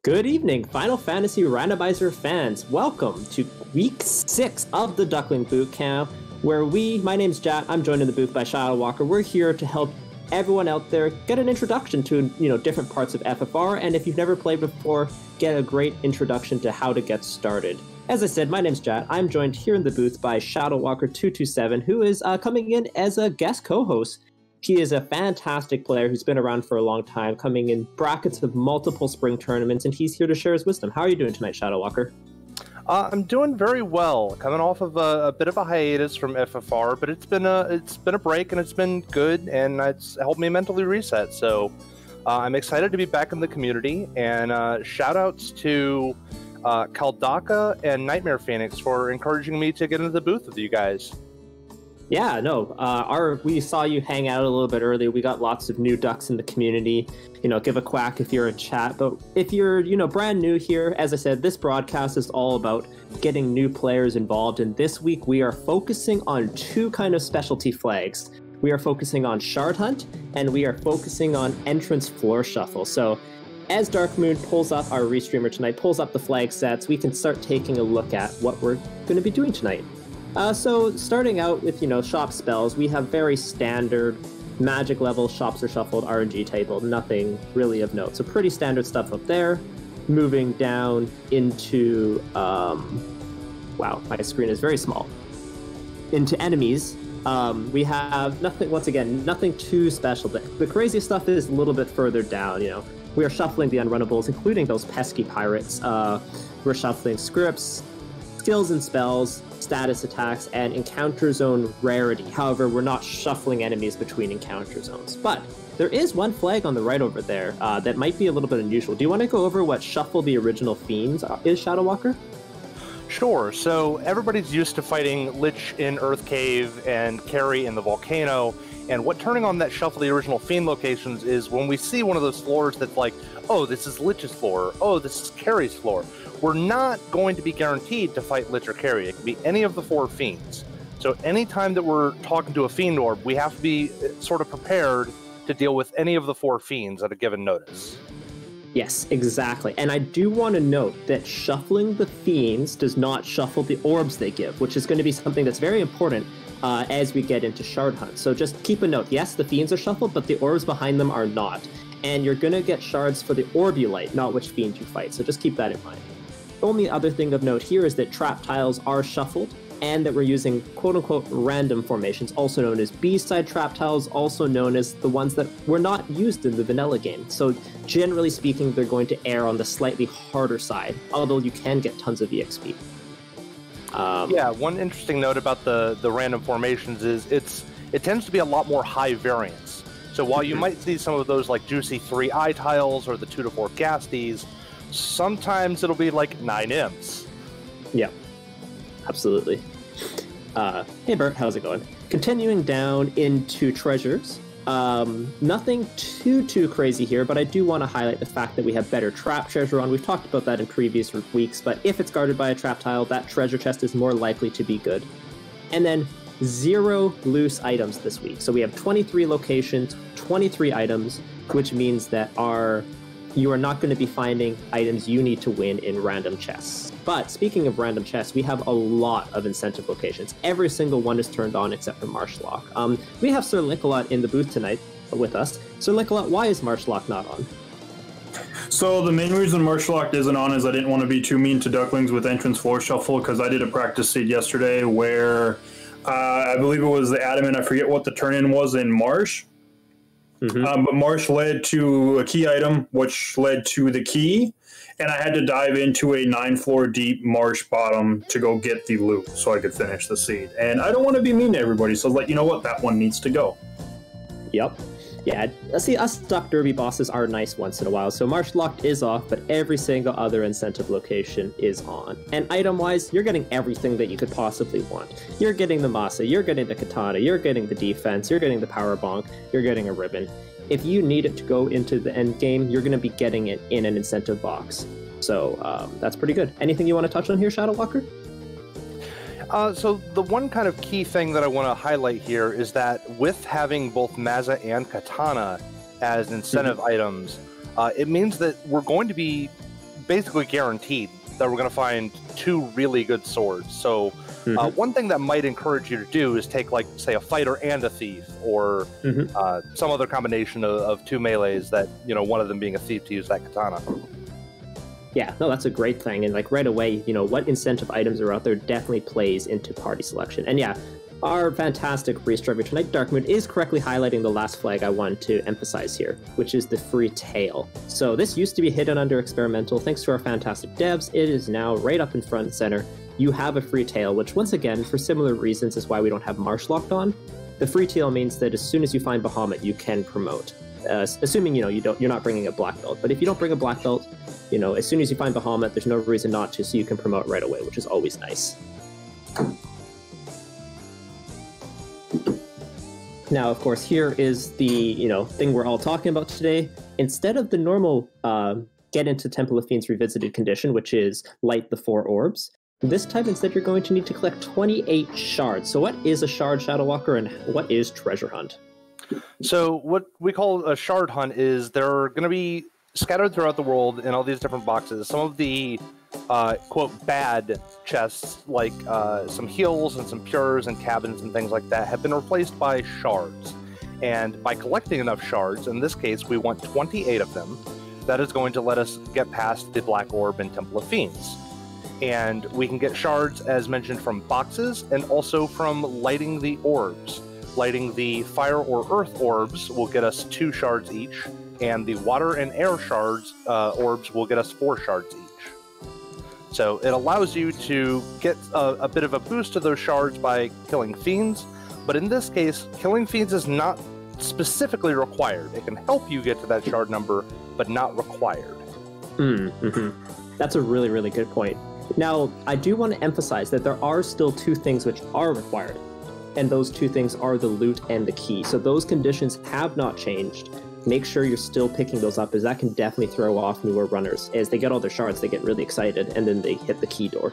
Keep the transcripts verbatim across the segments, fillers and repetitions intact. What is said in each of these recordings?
Good evening, Final Fantasy Randomizer fans. Welcome to week six of the Duckling Boot Camp, where we, my name's Jack, I'm joined in the booth by Shadow Walker. We're here to help everyone out there get an introduction to, you know, different parts of F F R, and if you've never played before, get a great introduction to how to get started. As I said, my name's Jack. I'm joined here in the booth by Shadow Walker two two seven, who is uh, coming in as a guest co-host. He is a fantastic player who's been around for a long time, coming in brackets of multiple spring tournaments, and he's here to share his wisdom. How are you doing tonight, Shadow Walker? Uh, I'm doing very well. Coming off of a, a bit of a hiatus from F F R, but it's been a it's been a break and it's been good, and it's helped me mentally reset. So uh, I'm excited to be back in the community. And uh, shout outs to uh, Kaldaka and Nightmare Phoenix for encouraging me to get into the booth with you guys. Yeah, no, uh, our we saw you hang out a little bit earlier. We got lots of new ducks in the community. You know, give a quack if you're in chat. But if you're, you know, brand new here, as I said, this broadcast is all about getting new players involved. And this week we are focusing on two kind of specialty flags. We are focusing on Shard Hunt, and we are focusing on Entrance Floor Shuffle. So as Dark Moon pulls up our restreamer tonight, pulls up the flag sets, we can start taking a look at what we're going to be doing tonight. Uh, so starting out with, you know, shop spells, we have very standard magic level shops are shuffled R N G table, nothing really of note. So pretty standard stuff up there. Moving down into, um, wow, my screen is very small. Into enemies, um, we have nothing, once again, nothing too special. The, the crazy stuff is a little bit further down, you know. We are shuffling the unrunnables, including those pesky pirates. Uh, we're shuffling scripts, skills and spells, status attacks, and encounter zone rarity. However, we're not shuffling enemies between encounter zones. But there is one flag on the right over there uh, that might be a little bit unusual. Do you want to go over what Shuffle the Original Fiends is, Shadow Walker? Sure. So everybody's used to fighting Lich in Earth Cave and Carrie in the Volcano. And what turning on that Shuffle the Original Fiend locations is when we see one of those floors that's like, oh, this is Lich's floor, oh, this is Carrie's floor. We're not going to be guaranteed to fight Lich or Carrie. It can be any of the four fiends. So anytime that we're talking to a fiend orb, we have to be sort of prepared to deal with any of the four fiends at a given notice. Yes, exactly. And I do want to note that shuffling the fiends does not shuffle the orbs they give, which is going to be something that's very important uh, as we get into Shard Hunt. So just keep a note. Yes, the fiends are shuffled, but the orbs behind them are not. And you're going to get shards for the orb you light, not which fiend you fight. So just keep that in mind. The only other thing of note here is that trap tiles are shuffled, and that we're using quote-unquote random formations, also known as B-side trap tiles, also known as the ones that were not used in the vanilla game. So generally speaking, they're going to err on the slightly harder side, although you can get tons of E X P. Um, yeah, one interesting note about the, the random formations is it's it tends to be a lot more high variance. So while you might see some of those like juicy three eye tiles or the two to four Gasties, sometimes it'll be like nine imps. Yeah, absolutely. Uh, hey Bert, how's it going? Continuing down into treasures. Um, nothing too, too crazy here, but I do want to highlight the fact that we have better trap treasure on. We've talked about that in previous weeks, but if it's guarded by a trap tile, that treasure chest is more likely to be good. And then zero loose items this week. So we have twenty-three locations, twenty-three items, which means that our you are not going to be finding items you need to win in random chests. But speaking of random chests, we have a lot of incentive locations. Every single one is turned on except for Marshlock. Um, we have Sir Linkalot in the booth tonight with us. Sir Linkalot, why is Marshlock not on? So the main reason Marshlock isn't on is I didn't want to be too mean to Ducklings with Entrance Floor Shuffle, because I did a practice seed yesterday where uh, I believe it was the Adamant, I forget what the turn-in was in Marsh. Mm-hmm. Um, but Marsh led to a key item, which led to the key, and I had to dive into a nine floor deep marsh bottom to go get the loot so I could finish the seed. And I don't want to be mean to everybody, so like, you know what, that one needs to go. Yep. Yeah, see, us Duck Derby bosses are nice once in a while, so Marshlock is off, but every single other incentive location is on. And item-wise, you're getting everything that you could possibly want. You're getting the Masa, you're getting the Katana, you're getting the defense, you're getting the Power Bonk, you're getting a ribbon. If you need it to go into the end game, you're going to be getting it in an incentive box. So um, that's pretty good. Anything you want to touch on here, Shadow Walker? Uh, so the one kind of key thing that I want to highlight here is that with having both Maza and Katana as incentive mm-hmm. items, uh, it means that we're going to be basically guaranteed that we're going to find two really good swords. So mm-hmm. uh, one thing that might encourage you to do is take, like, say, a fighter and a thief, or mm-hmm. uh, some other combination of, of two melees that, you know, one of them being a thief to use that katana. Yeah, no, that's a great thing. And, like, right away, you know, what incentive items are out there definitely plays into party selection. And yeah, our fantastic Priest Driver tonight, Darkmoon, is correctly highlighting the last flag I want to emphasize here, which is the free tail. So this used to be hidden under experimental. Thanks to our fantastic devs, it is now right up in front and center. You have a free tail, which once again, for similar reasons, is why we don't have Marsh locked on. The free tail means that as soon as you find Bahamut, you can promote. Uh, assuming, you know, you don't, you're not bringing a black belt. But if you don't bring a black belt, you know, as soon as you find Bahamut, there's no reason not to, so you can promote right away, which is always nice. Now, of course, here is the, you know, thing we're all talking about today. Instead of the normal uh, get into Temple of Fiends Revisited condition, which is light the four orbs, this time instead you're going to need to collect twenty-eight shards. So what is a shard, Shadow Walker, and what is treasure hunt? So what we call a shard hunt is they're going to be scattered throughout the world in all these different boxes. Some of the uh, quote bad chests, like uh, some heals and some pures and cabins and things like that, have been replaced by shards. And by collecting enough shards, in this case we want twenty-eight of them, that is going to let us get past the Black Orb in Temple of Fiends. And we can get shards, as mentioned, from boxes and also from lighting the orbs. Lighting the fire or earth orbs will get us two shards each, and the water and air shards uh, orbs will get us four shards each. So it allows you to get a, a bit of a boost to those shards by killing fiends, but in this case, killing fiends is not specifically required. It can help you get to that shard number, but not required. Mm-hmm. That's a really, really good point. Now, I do want to emphasize that there are still two things which are required, and those two things are the loot and the key. So those conditions have not changed. Make sure you're still picking those up, as that can definitely throw off newer runners. As they get all their shards, they get really excited, and then they hit the key door.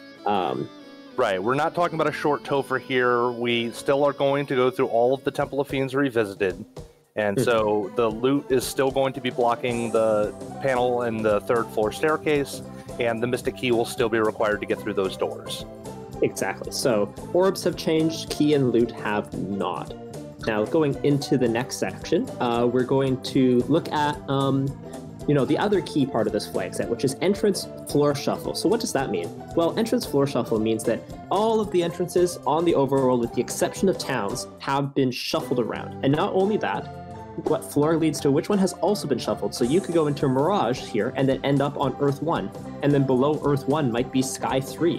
Um, right, we're not talking about a short Topher here. We still are going to go through all of the Temple of Fiends Revisited, and mm-hmm. so the loot is still going to be blocking the panel and the third floor staircase, and the Mystic Key will still be required to get through those doors. Exactly. So orbs have changed, key and loot have not. Now, going into the next section, uh, we're going to look at, um, you know, the other key part of this flag set, which is entrance floor shuffle. So what does that mean? Well, entrance floor shuffle means that all of the entrances on the overworld, with the exception of towns, have been shuffled around. And not only that, what floor leads to which one has also been shuffled. So you could go into Mirage here and then end up on Earth one, and then below Earth one might be Sky three.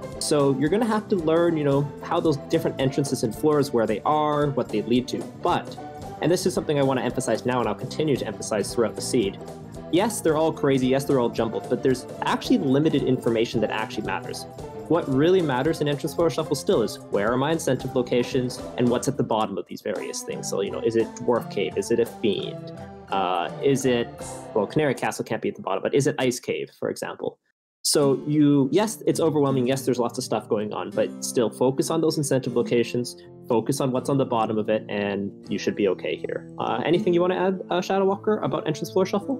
So you're going to have to learn, you know, how those different entrances and floors, where they are, what they lead to. But, and this is something I want to emphasize now, and I'll continue to emphasize throughout the seed. Yes, they're all crazy. Yes, they're all jumbled, but there's actually limited information that actually matters. What really matters in entrance floor shuffle still is, where are my incentive locations and what's at the bottom of these various things. So, you know, is it Dwarf Cave? Is it a Fiend? Uh, is it, well, Canary Castle can't be at the bottom, but is it Ice Cave, for example? So you, yes, it's overwhelming. Yes, there's lots of stuff going on, but still focus on those incentive locations, focus on what's on the bottom of it, and you should be okay here. Uh, anything you want to add, uh, Shadow Walker, about entrance floor shuffle?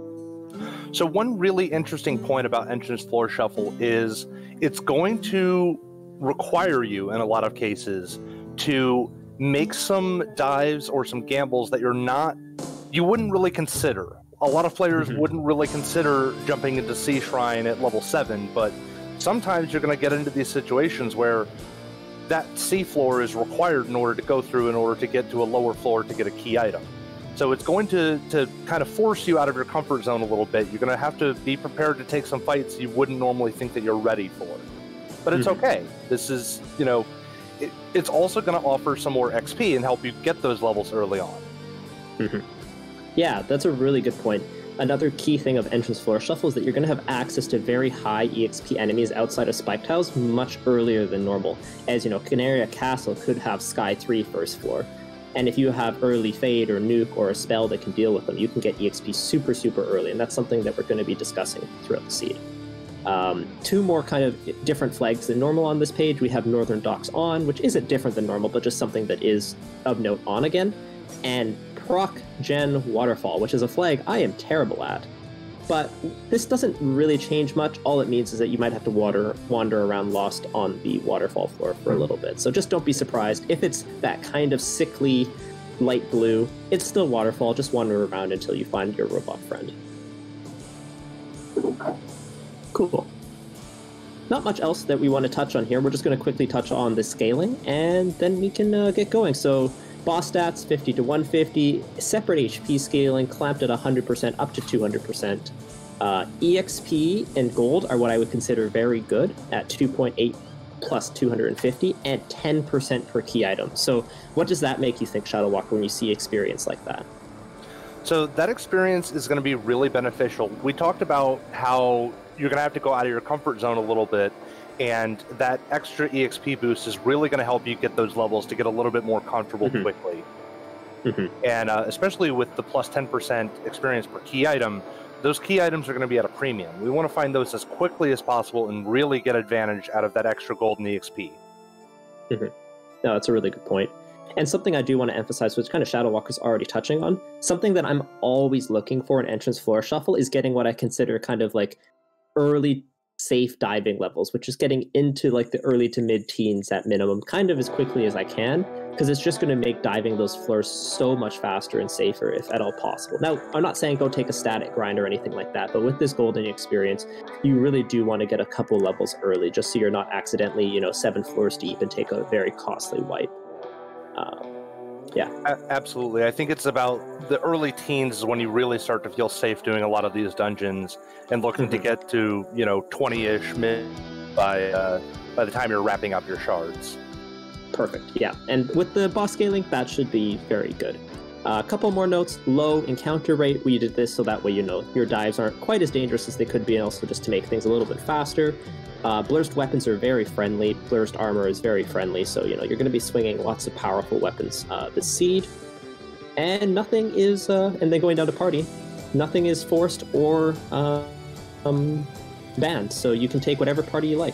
So one really interesting point about entrance floor shuffle is it's going to require you, in a lot of cases, to make some dives or some gambles that you're not, you wouldn't really consider. A lot of players mm-hmm. wouldn't really consider jumping into Sea Shrine at level seven, but sometimes you're going to get into these situations where that sea floor is required in order to go through in order to get to a lower floor to get a key item. So it's going to, to kind of force you out of your comfort zone a little bit. You're going to have to be prepared to take some fights you wouldn't normally think that you're ready for. But it's mm-hmm. okay. This is, you know, it, it's also going to offer some more X P and help you get those levels early on. Mm-hmm. Yeah, that's a really good point. Another key thing of entrance floor shuffle is that you're going to have access to very high E X P enemies outside of spike tiles much earlier than normal. As you know, Canaria Castle could have Sky three first floor. And if you have early Fade or Nuke or a spell that can deal with them, you can get E X P super, super early. And that's something that we're going to be discussing throughout the seed. Um, two more kind of different flags than normal on this page. We have Northern Docks on, which isn't different than normal, but just something that is of note on again. And Proc Gen Waterfall, which is a flag I am terrible at. but this doesn't really change much. All it means is that you might have to water, wander around lost on the waterfall floor for a little bit. So just don't be surprised. If it's that kind of sickly light blue, it's still waterfall. Just wander around until you find your robot friend. Cool. Not much else that we want to touch on here. We're just going to quickly touch on the scaling, and then we can uh, get going. So boss stats, fifty to one fifty, separate H P scaling, clamped at one hundred percent up to two hundred percent. Uh, E X P and gold are what I would consider very good at two point eight plus two hundred fifty and ten percent per key item. So what does that make you think, Shadow Walker, when you see experience like that? So that experience is going to be really beneficial. We talked about how you're going to have to go out of your comfort zone a little bit, and that extra E X P boost is really going to help you get those levels to get a little bit more comfortable mm-hmm. quickly. Mm-hmm. And uh, especially with the plus ten percent experience per key item, those key items are going to be at a premium. We want to find those as quickly as possible and really get advantage out of that extra gold and E X P. Mm-hmm. No, that's a really good point. And something I do want to emphasize, which kind of Shadow Walker's already touching on, something that I'm always looking for in Entrance Floor Shuffle is getting what I consider kind of like early safe diving levels, which is getting into like the early to mid-teens at minimum, kind of as quickly as I can, because it's just going to make diving those floors so much faster and safer, if at all possible. Now, I'm not saying go take a static grind or anything like that, but with this golden experience, you really do want to get a couple levels early, just so you're not accidentally, you know, seven floors deep and take a very costly wipe. Um, yeah. A- absolutely. I think it's about the early teens is when you really start to feel safe doing a lot of these dungeons and looking mm-hmm. to get to, you know, twenty-ish mid by uh, by the time you're wrapping up your shards. Perfect. Yeah. And with the boss scaling, that should be very good. Uh, a couple more notes. Low encounter rate. We did this so that way, you know, your dives aren't quite as dangerous as they could be, and also just to make things a little bit faster. Uh, Blurst weapons are very friendly. Blurst armor is very friendly, so you know you're going to be swinging lots of powerful weapons. Uh, the seed, and nothing is, uh, and then going down to party, nothing is forced or uh, um, banned, so you can take whatever party you like.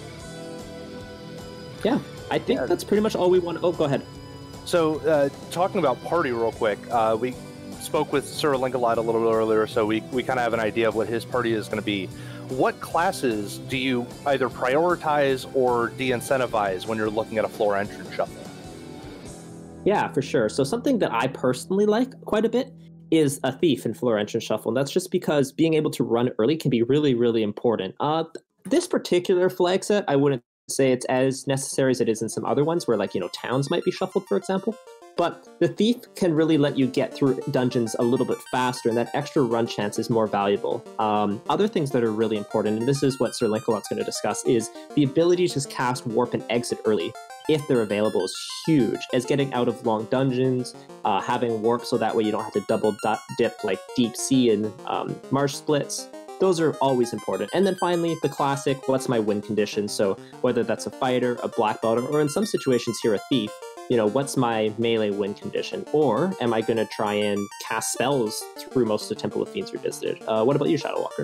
Yeah, I think yeah. that's pretty much all we want. Oh, go ahead. So, uh, talking about party real quick, uh, we spoke with Sir Linkalot a little bit earlier, so we, we kind of have an idea of what his party is going to be. What classes do you either prioritize or de-incentivize when you're looking at a floor entrance shuffle? Yeah, for sure. So something that I personally like quite a bit is a thief in floor entrance shuffle. And that's just because being able to run early can be really, really important. Uh, this particular flag set, I wouldn't say it's as necessary as it is in some other ones where, like, you know, towns might be shuffled, for example. But the thief can really let you get through dungeons a little bit faster, and that extra run chance is more valuable. Um, other things that are really important, and this is what Sir Linkalot's going to discuss, is the ability to cast warp and exit early, if they're available, is huge, as getting out of long dungeons, uh, having warp so that way you don't have to double dip like deep sea and um, marsh splits. Those are always important. And then finally, the classic, what's my win condition? So whether that's a fighter, a black belt, or in some situations here, a thief, you know, what's my melee win condition? Or am I going to try and cast spells through most of the Temple of Fiends Revisited? Uh, what about you, Shadow Walker?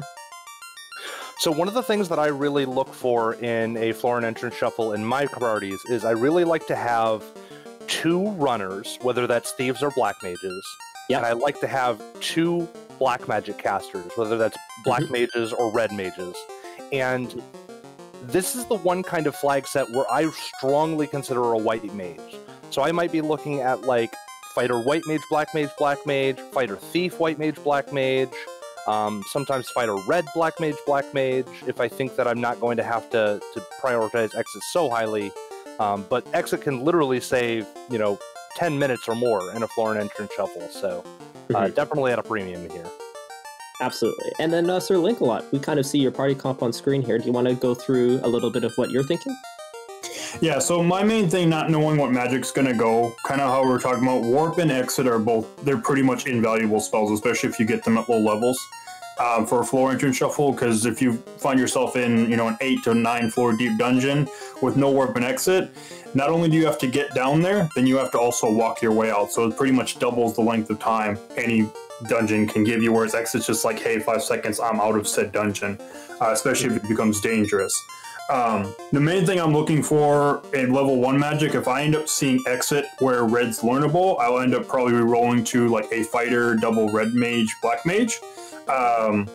So one of the things that I really look for in a floor and entrance shuffle in my priorities is I really like to have two runners, whether that's thieves or black mages. Yep. And I like to have two black magic casters, whether that's black mm-hmm. mages or red mages. And this is the one kind of flag set where I strongly consider a white mage. So I might be looking at like fighter white mage, black mage, black mage, fighter thief, white mage, black mage, um, sometimes fighter red, black mage, black mage, if I think that I'm not going to have to, to prioritize exit so highly. Um, but exit can literally save, you know, ten minutes or more in a floor and entrance shuffle. So uh, mm-hmm. definitely at a premium here. Absolutely. And then uh, Sir Linkalot, we kind of see your party comp on screen here. Do you want to go through a little bit of what you're thinking? Yeah, so my main thing, not knowing what magic's going to go, kind of how we were talking about, warp and exit are both, they're pretty much invaluable spells, especially if you get them at low levels um, for a floor entrance shuffle, because if you find yourself in, you know, an eight to nine floor deep dungeon with no warp and exit, not only do you have to get down there, then you have to also walk your way out, so it pretty much doubles the length of time any dungeon can give you, whereas exit's just like, hey, five seconds, I'm out of said dungeon, uh, especially if it becomes dangerous. Um, the main thing I'm looking for in level one magic, if I end up seeing exit where red's learnable, I'll end up probably rolling to like a fighter, double red mage, black mage. Um,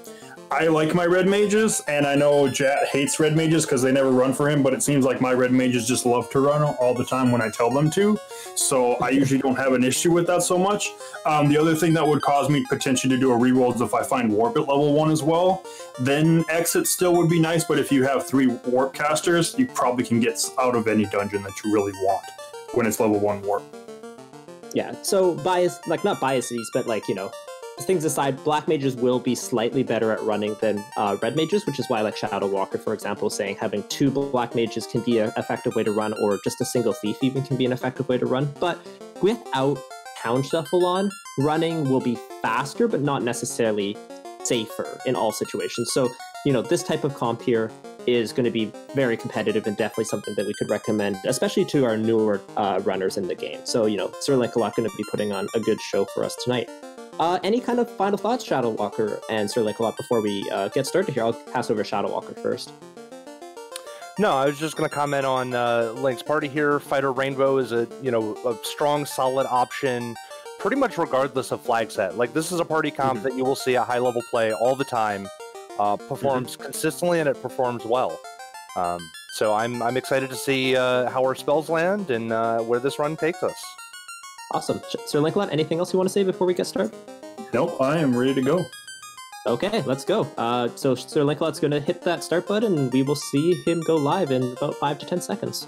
I like my red mages, and I know Jat hates red mages because they never run for him, but it seems like my red mages just love to run all the time when I tell them to. So I usually don't have an issue with that so much. Um, the other thing that would cause me potentially to do a reroll is if I find warp at level one as well. Then exit still would be nice, but if you have three warp casters, you probably can get out of any dungeon that you really want when it's level one warp. Yeah, so bias, like not biases, but like, you know, things aside, black mages will be slightly better at running than uh, red mages, which is why, like Shadow Walker, for example, is saying having two black mages can be an effective way to run, or just a single thief even can be an effective way to run. But without Hound Shuffle on, running will be faster, but not necessarily safer in all situations. So, you know, this type of comp here is going to be very competitive and definitely something that we could recommend, especially to our newer uh, runners in the game. So, you know, Sir Lancelot going to be putting on a good show for us tonight. Uh, any kind of final thoughts, Shadow Walker and Sir Lancelot, before we uh, get started here? I'll pass over Shadow Walker first. No, I was just going to comment on uh, Link's party here. Fighter Rainbow is a, you know, a strong, solid option, pretty much regardless of flag set. Like, this is a party comp mm-hmm. that you will see at high-level play all the time. Uh, performs mm-hmm. consistently, and it performs well. Um, so I'm, I'm excited to see uh, how our spells land and uh, where this run takes us. Awesome. Sir Lancelot, anything else you want to say before we get started? Nope, I am ready to go. Okay, let's go. Uh, so Sir Lancelot's going to hit that start button, and we will see him go live in about five to ten seconds.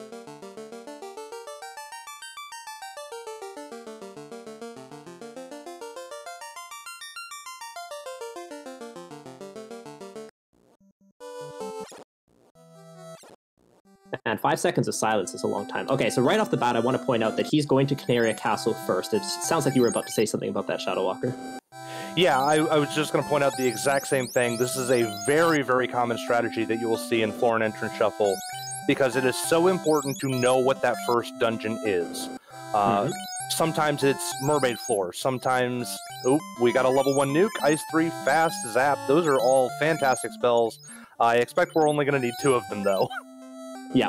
And five seconds of silence is a long time. Okay, so right off the bat, I want to point out that he's going to Canaria Castle first. It sounds like you were about to say something about that, Shadow Walker. Yeah, I, I was just going to point out the exact same thing. This is a very, very common strategy that you will see in Floor and Entrance Shuffle, because it is so important to know what that first dungeon is. Uh, mm-hmm. Sometimes it's Mermaid Floor. Sometimes, oh, we got a level one nuke, Ice three, Fast, Zap. Those are all fantastic spells. I expect we're only going to need two of them, though. Yeah.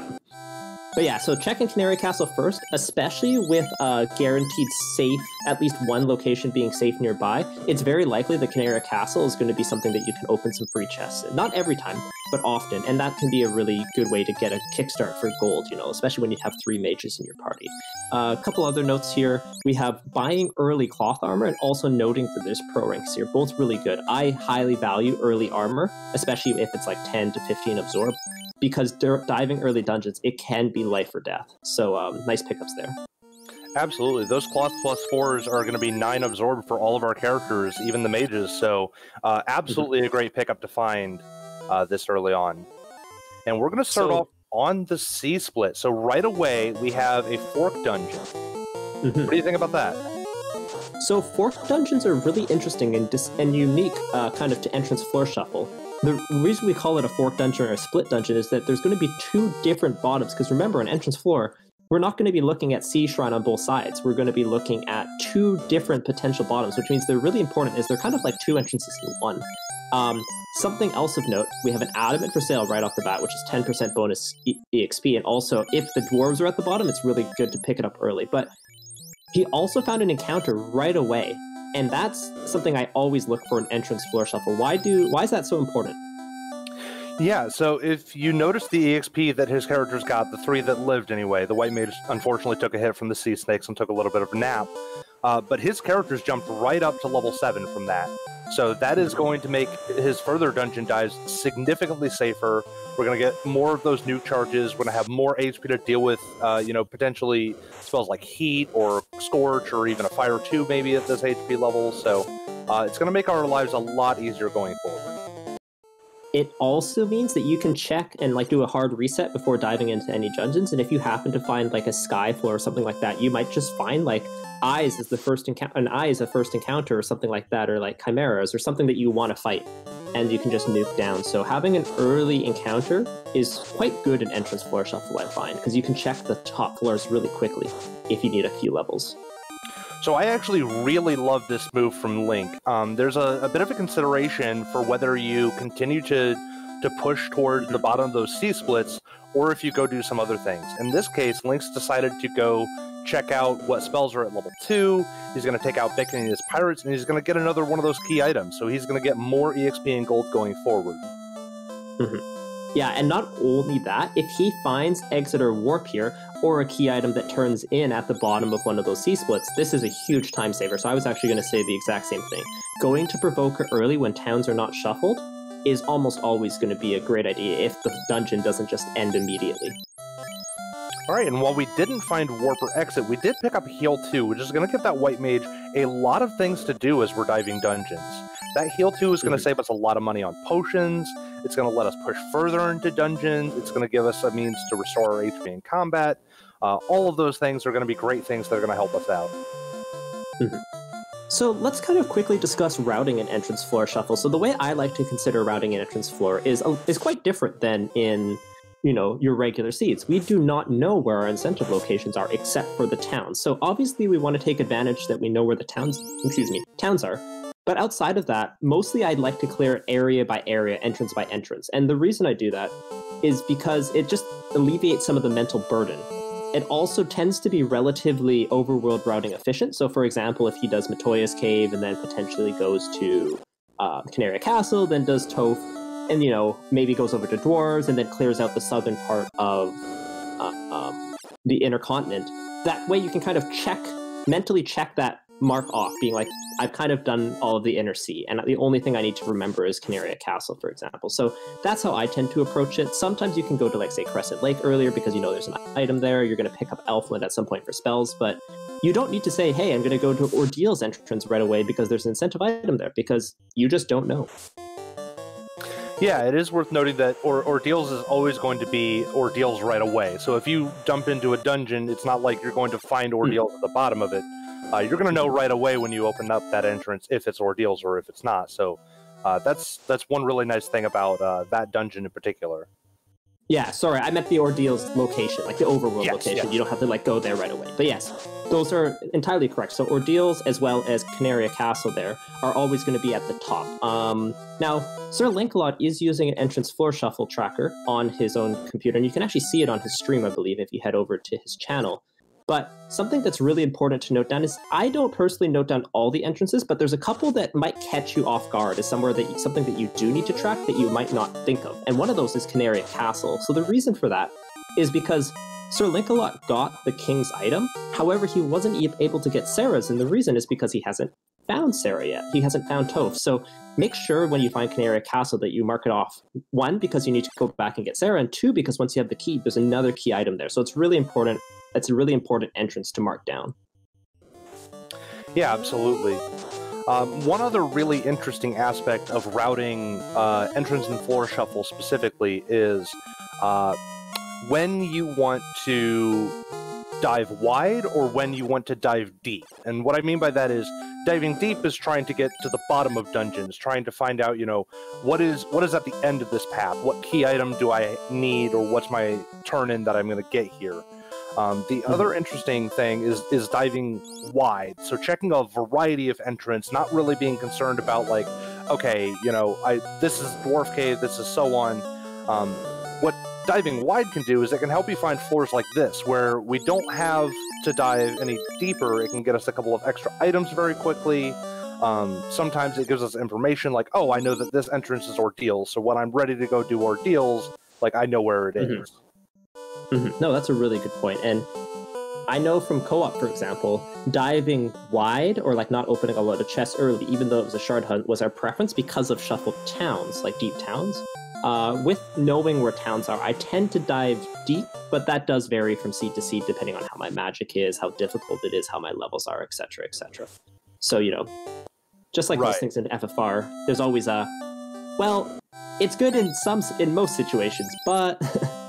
But yeah, so check in Canaria Castle first, especially with uh, guaranteed safe, at least one location being safe nearby. It's very likely that Canaria Castle is going to be something that you can open some free chests. Not every time, but often. And that can be a really good way to get a kickstart for gold, you know, especially when you have three mages in your party. Uh, a couple other notes here. We have buying early cloth armor and also noting that there's pro ranks here. Both really good. I highly value early armor, especially if it's like ten to fifteen absorb. Because diving early dungeons, it can be life or death. So um, nice pickups there. Absolutely. Those cloth plus fours are going to be nine absorb for all of our characters, even the mages. So uh, absolutely mm-hmm. a great pickup to find uh, this early on. And we're going to start so, off on the C split. So right away, we have a fork dungeon. Mm-hmm. What do you think about that? So fork dungeons are really interesting and, dis- and unique uh, kind of to Entrance Floor Shuffle. The reason we call it a fork dungeon or a split dungeon is that there's going to be two different bottoms, because remember, in Entrance Floor, we're not going to be looking at Sea Shrine on both sides. We're going to be looking at two different potential bottoms, which means they're really important, is they're kind of like two entrances in one. Um, something else of note, we have an Adamant for sale right off the bat, which is ten percent bonus E X P, and also, if the dwarves are at the bottom, it's really good to pick it up early. But he also found an encounter right away. And that's something I always look for in Entrance Floor Shuffle. Why do? Why is that so important? Yeah, so if you notice the E X P that his characters got, the three that lived anyway, the White Mage unfortunately took a hit from the Sea Snakes and took a little bit of a nap, uh, but his characters jumped right up to level seven from that. So that is going to make his further dungeon dives significantly safer. We're going to get more of those nuke charges. We're going to have more H P to deal with, uh, you know, potentially spells like Heat or Scorch or even a Fire two maybe at this H P level. So uh, it's going to make our lives a lot easier going forward. It also means that you can check and like do a hard reset before diving into any dungeons. And if you happen to find like a sky floor or something like that, you might just find like eyes as the first encounter, an eye is a first encounter or something like that, or like chimeras or something that you want to fight, and you can just nuke down. So having an early encounter is quite good in Entrance Floor Shuffle, I find, because you can check the top floors really quickly if you need a few levels. So I actually really love this move from Link. Um, there's a, a bit of a consideration for whether you continue to to push toward the bottom of those C-splits, or if you go do some other things. In this case, Link's decided to go check out what spells are at level two. He's going to take out Beckoning Pirates, and he's going to get another one of those key items. So he's going to get more E X P and gold going forward. Mm-hmm. Yeah, and not only that, if he finds Exeter Warp here, or a key item that turns in at the bottom of one of those C-splits, this is a huge time saver. So I was actually going to say the exact same thing. Going to Provoker early when towns are not shuffled is almost always going to be a great idea if the dungeon doesn't just end immediately. All right, and while we didn't find Warp or Exit, we did pick up Heal two, which is going to give that White Mage a lot of things to do as we're diving dungeons. That Heal two is going to mm-hmm. save us a lot of money on potions. It's going to let us push further into dungeons. It's going to give us a means to restore our H P in combat. Uh, all of those things are going to be great things that are going to help us out. Mm-hmm. So let's kind of quickly discuss routing an entrance floor shuffle. So the way I like to consider routing an entrance floor is is quite different than in, you know, your regular seeds. We do not know where our incentive locations are except for the towns. So obviously we want to take advantage that we know where the towns, excuse me, towns are. But outside of that, mostly I'd like to clear it area by area, entrance by entrance. And the reason I do that is because it just alleviates some of the mental burden. It also tends to be relatively overworld routing efficient. So for example, if he does Matoya's Cave and then potentially goes to uh, Canaria Castle, then does Toph, and, you know, maybe goes over to Dwarves and then clears out the southern part of uh, um, the Inner Continent. That way you can kind of check, mentally check that mark off, being like, I've kind of done all of the Inner Sea, and the only thing I need to remember is Canaria Castle, for example. So that's how I tend to approach it. Sometimes you can go to, like, say, Crescent Lake earlier because you know there's an item there. You're going to pick up Elfland at some point for spells, but you don't need to say, hey, I'm going to go to Ordeal's entrance right away because there's an incentive item there, because you just don't know. Yeah, it is worth noting that or Ordeals is always going to be Ordeals right away. So if you jump into a dungeon, it's not like you're going to find Ordeals mm. at the bottom of it. Uh, you're going to know right away when you open up that entrance if it's Ordeals or if it's not. So uh, that's that's one really nice thing about uh, that dungeon in particular. Yeah, sorry, I meant the Ordeals location, like the overworld yes, location. Yes. You don't have to like go there right away. But yes, those are entirely correct. So Ordeals as well as Canaria Castle there are always going to be at the top. Um, now, Sir Lancelot is using an entrance floor shuffle tracker on his own computer, and you can actually see it on his stream, I believe, if you head over to his channel. But something that's really important to note down is I don't personally note down all the entrances, but there's a couple that might catch you off guard as somewhere that you, something that you do need to track that you might not think of. And one of those is Canaria Castle. So the reason for that is because Sir Lancelot got the king's item. However, he wasn't able to get Sarah's, and the reason is because he hasn't found Sarah yet. He hasn't found Toph. So make sure when you find Canaria Castle that you mark it off. One, because you need to go back and get Sarah, and two, because once you have the key, there's another key item there. So it's really important. That's a really important entrance to mark down. Yeah, absolutely. Um, one other really interesting aspect of routing uh, entrance and floor shuffle specifically is uh, when you want to dive wide or when you want to dive deep. And what I mean by that is diving deep is trying to get to the bottom of dungeons, trying to find out, you know, what is what is at the end of this path? What key item do I need, or what's my turn-in that I'm going to get here? Um, the mm-hmm. other interesting thing is is diving wide. So checking a variety of entrants, not really being concerned about like, okay, you know, I this is Dwarf Cave, this is so on. Um, what diving wide can do is it can help you find floors like this, where we don't have to dive any deeper. It can get us a couple of extra items very quickly. Um, sometimes it gives us information like, oh, I know that this entrance is Ordeals, so when I'm ready to go do Ordeals, like I know where it mm-hmm. is. Mm-hmm. No, that's a really good point. And I know from co-op, for example, diving wide or like not opening a lot of chests early, even though it was a shard hunt, was our preference because of shuffled towns, like deep towns. Uh, with knowing where towns are, I tend to dive deep, but that does vary from seed to seed depending on how my magic is, how difficult it is, how my levels are, et cetera, et cetera. So, you know, just like right. those things in F F R, there's always a, well, it's good in some, in most situations, but...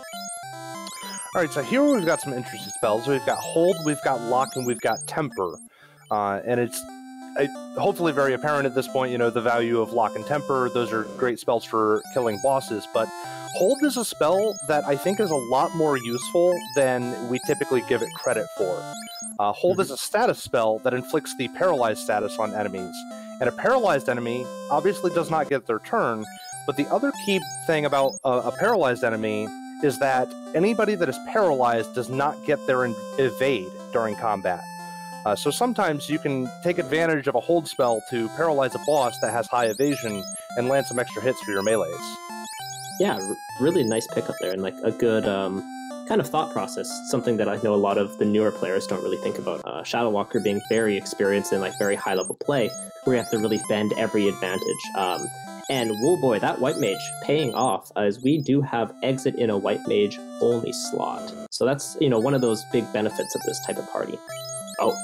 All right, so here we've got some interesting spells. We've got Hold, we've got Lock, and we've got Temper. Uh, and it's uh, hopefully very apparent at this point, you know, the value of Lock and Temper. Those are great spells for killing bosses. But Hold is a spell that I think is a lot more useful than we typically give it credit for. Uh, Hold is a status spell that inflicts the paralyzed status on enemies. And a paralyzed enemy obviously does not get their turn, but the other key thing about a, a paralyzed enemy is that anybody that is paralyzed does not get their evade. during combat. Uh, so sometimes you can take advantage of a hold spell to paralyze a boss that has high evasion and land some extra hits for your melees. Yeah, r- really nice pickup there, and like a good um, kind of thought process. Something that I know a lot of the newer players don't really think about. Uh, Shadow Walker being very experienced in like very high level play, where you have to really bend every advantage. Um, and whoa boy, that white mage paying off, as we do have exit in a white mage only slot. So that's, you know, one of those big benefits of this type of party. Oh.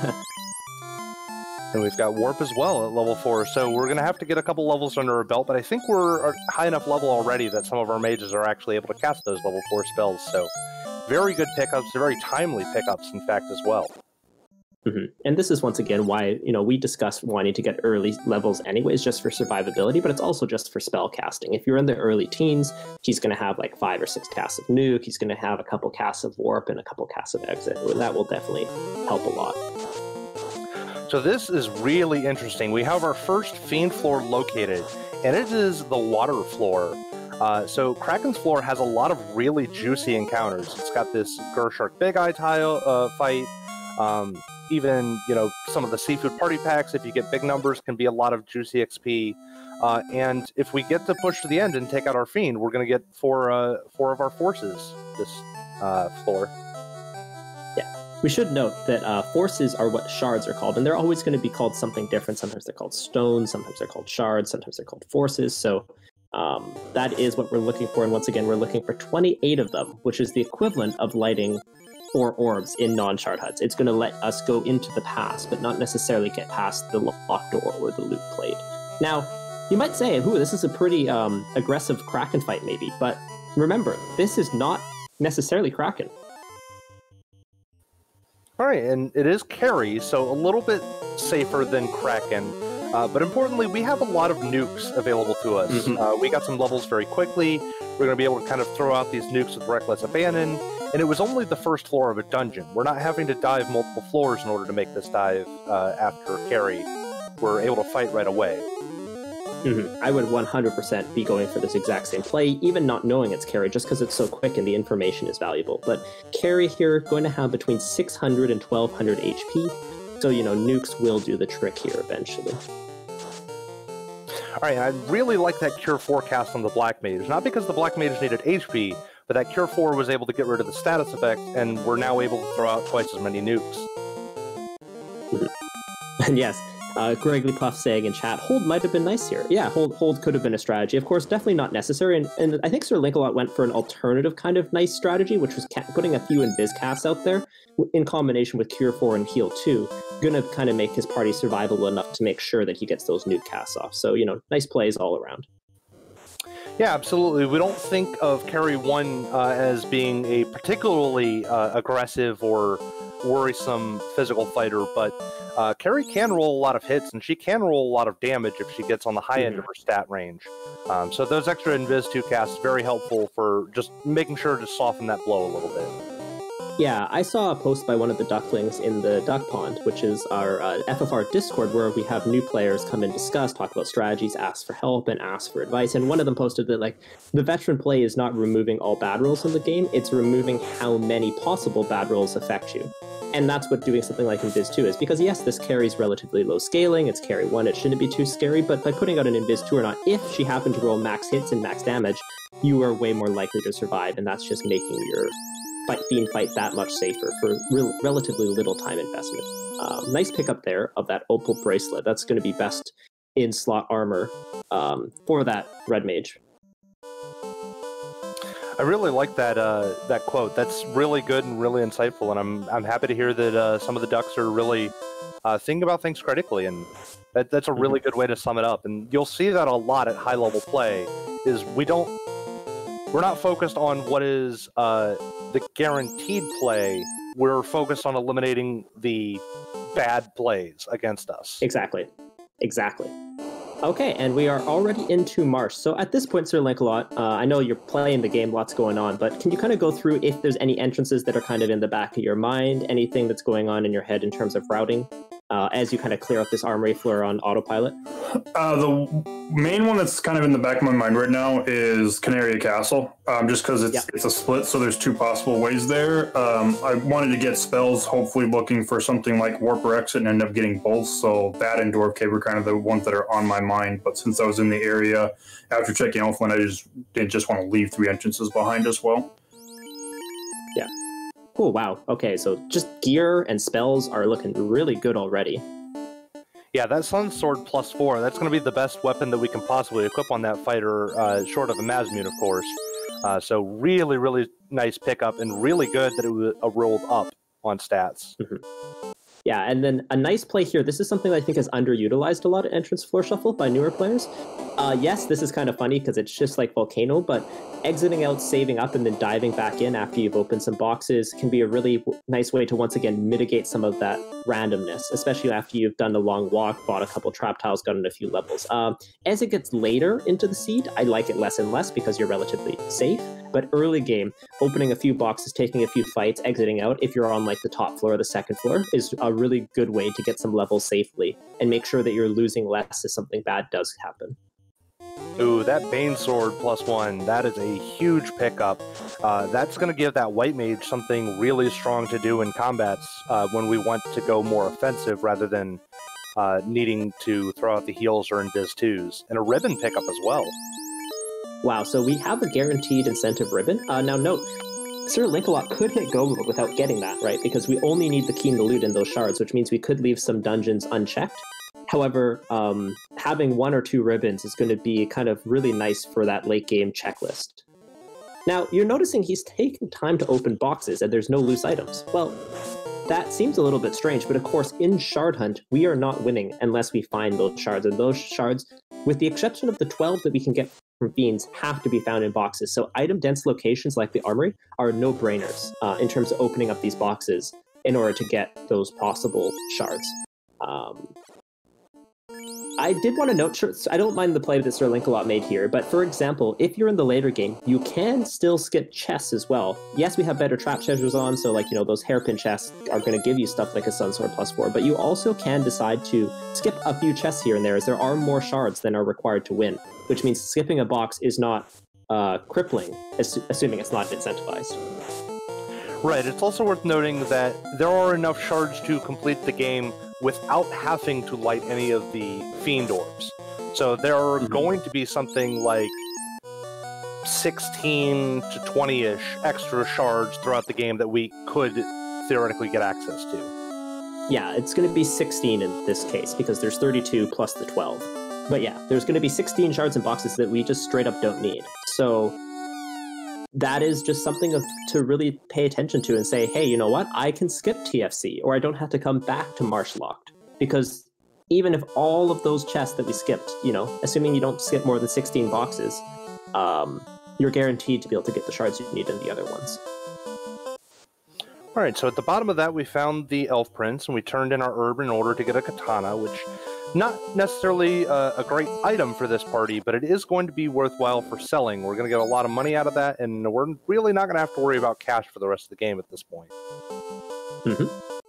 And we've got Warp as well at level four, so we're going to have to get a couple levels under our belt, but I think we're high enough level already that some of our mages are actually able to cast those level four spells, so very good pickups, very timely pickups, in fact, as well. Mm-hmm. And this is once again why, you know, we discussed wanting to get early levels anyways, just for survivability, but it's also just for spell casting. If you're in the early teens, he's going to have like five or six casts of Nuke, he's going to have a couple casts of Warp and a couple casts of Exit. That will definitely help a lot. So this is really interesting. We have our first Fiend floor located, and it is the water floor. Uh, so Kraken's floor has a lot of really juicy encounters. It's got this Gershark Big Eye tile uh, fight. Um, even, you know, some of the seafood party packs, if you get big numbers, can be a lot of juicy X P. Uh, and if we get to push to the end and take out our Fiend, we're going to get four, uh, four of our forces this uh, floor. We should note that uh, forces are what shards are called, and they're always going to be called something different. Sometimes they're called stones, sometimes they're called shards, sometimes they're called forces. So um, that is what we're looking for. And once again, we're looking for twenty-eight of them, which is the equivalent of lighting four orbs in non-shard huts. It's going to let us go into the pass, but not necessarily get past the locked door or the loot plate. Now, you might say, ooh, this is a pretty um, aggressive Kraken fight maybe, but remember, this is not necessarily Kraken. All right, and it is carry, so a little bit safer than Kraken. Uh, but importantly, we have a lot of nukes available to us. Mm-hmm. uh, we got some levels very quickly. We're going to be able to kind of throw out these nukes with Reckless Abandon. And it was only the first floor of a dungeon. We're not having to dive multiple floors in order to make this dive uh, after carry. We're able to fight right away. Mm-hmm. I would one hundred percent be going for this exact same play, even not knowing it's carry, just because it's so quick and the information is valuable. But carry here, going to have between six hundred and twelve hundred H P, so, you know, nukes will do the trick here eventually. All right, I really like that Cure four cast on the Black Mage. Not because the Black Mage needed H P, but that Cure four was able to get rid of the status effect, and we're now able to throw out twice as many nukes. Mm-hmm. And yes, Uh, Gregory Puff saying in chat, hold might have been nice here. Yeah, hold hold could have been a strategy. Of course, definitely not necessary. And, and I think Sir Linkalot went for an alternative kind of nice strategy, which was ca- putting a few Invis casts out there in combination with Cure four and Heal two. Going to kind of make his party survivable enough to make sure that he gets those nuke casts off. So, you know, nice plays all around. Yeah, absolutely. We don't think of Carry one uh, as being a particularly uh, aggressive or worrisome physical fighter, but uh, Carry can roll a lot of hits, and she can roll a lot of damage if she gets on the high mm-hmm. end of her stat range. Um, so those extra Invis two casts very helpful for just making sure to soften that blow a little bit. Yeah, I saw a post by one of the ducklings in the Duck Pond, which is our uh, F F R Discord, where we have new players come and discuss, talk about strategies, ask for help, and ask for advice. And one of them posted that, like, the veteran play is not removing all bad rolls in the game, it's removing how many possible bad rolls affect you. And that's what doing something like Invis two is, because yes, this carries relatively low scaling, it's carry one, it shouldn't be too scary, but by putting out an Invis two or not, if she happened to roll max hits and max damage, you are way more likely to survive, and that's just making your fight Fiend fight that much safer for re- relatively little time investment. Um, nice pickup there of that Opal Bracelet. That's going to be best in slot armor um, for that Red Mage. I really like that uh, that quote. That's really good and really insightful, and I'm I'm happy to hear that uh, some of the Ducks are really uh, thinking about things critically, and that, that's a really mm-hmm. good way to sum it up. And you'll see that a lot at high level play. Is we don't we're not focused on what is uh, the guaranteed play. We're focused on eliminating the bad plays against us. Exactly, exactly. Okay, and we are already into Marsh. So at this point, Sir Linkalot, uh, I know you're playing the game, lots going on, but can you kind of go through if there's any entrances that are kind of in the back of your mind, anything that's going on in your head in terms of routing uh, as you kind of clear out this armory floor on autopilot? Uh, the main one that's kind of in the back of my mind right now is Canaria Castle, um, just because it's, yeah. it's a split, so there's two possible ways there. Um, I wanted to get spells, hopefully looking for something like Warp or Exit, and ended up getting both, so that and Dwarf Cave were kind of the ones that are on my mind. But since I was in the area, after checking Elfland, I just didn't just want to leave three entrances behind as well. Yeah. Oh, wow. Okay, so just gear and spells are looking really good already. Yeah, that Sun Sword plus four, that's going to be the best weapon that we can possibly equip on that fighter, uh, short of the Mazmune, of course. Uh, so really, really nice pickup, and really good that it was uh, rolled up on stats. Mm-hmm. Yeah, and then a nice play here. This is something I think is underutilized a lot at Entrance Floor Shuffle by newer players. Uh, yes, this is kind of funny because it's just like Volcano, but exiting out, saving up, and then diving back in after you've opened some boxes can be a really w- nice way to once again mitigate some of that randomness, especially after you've done a long walk, bought a couple trap tiles, gotten a few levels. Um, as it gets later into the seed, I like it less and less because you're relatively safe. But early game, opening a few boxes, taking a few fights, exiting out, if you're on like the top floor or the second floor, is a really good way to get some levels safely and make sure that you're losing less if something bad does happen. Ooh, that Bane Sword plus one, that is a huge pickup. Uh, that's going to give that White Mage something really strong to do in combats uh, when we want to go more offensive rather than uh, needing to throw out the heals or in Diz twos. And a ribbon pickup as well. Wow, so we have a guaranteed incentive ribbon. Uh, now note, Sir Linkalot could hit go mode without getting that, right? Because we only need the Keen to Loot in those shards, which means we could leave some dungeons unchecked. However, um, having one or two ribbons is going to be kind of really nice for that late game checklist. Now, you're noticing he's taking time to open boxes and there's no loose items. Well, that seems a little bit strange, but of course, in Shard Hunt, we are not winning unless we find those shards. And those shards, with the exception of the twelve that we can get from Fiends, have to be found in boxes. So item-dense locations like the Armory are no-brainers uh, in terms of opening up these boxes in order to get those possible shards. Um, I did want to note, sure, I don't mind the play that Sir Linkalot made here, but for example, if you're in the later game, you can still skip chests as well. Yes, we have better trap treasures on, so like, you know, those hairpin chests are going to give you stuff like a Sun Sword plus four, but you also can decide to skip a few chests here and there, as there are more shards than are required to win, which means skipping a box is not uh, crippling, assuming it's not incentivized. Right, it's also worth noting that there are enough shards to complete the game without having to light any of the Fiend Orbs. So there are mm-hmm. going to be something like sixteen to twenty-ish extra shards throughout the game that we could theoretically get access to. Yeah, it's going to be sixteen in this case, because there's thirty-two plus the twelve. But yeah, there's going to be sixteen shards in boxes that we just straight up don't need. So that is just something of, to really pay attention to and say, hey, you know what? I can skip T F C, or I don't have to come back to Marsh Locked. Because even if all of those chests that we skipped, you know, assuming you don't skip more than sixteen boxes, um, you're guaranteed to be able to get the shards you need in the other ones. All right, so at the bottom of that, we found the Elf Prince, and we turned in our herb in order to get a katana, which not necessarily a, a great item for this party, but it is going to be worthwhile for selling. We're going to get a lot of money out of that, and we're really not going to have to worry about cash for the rest of the game at this point. Mm-hmm.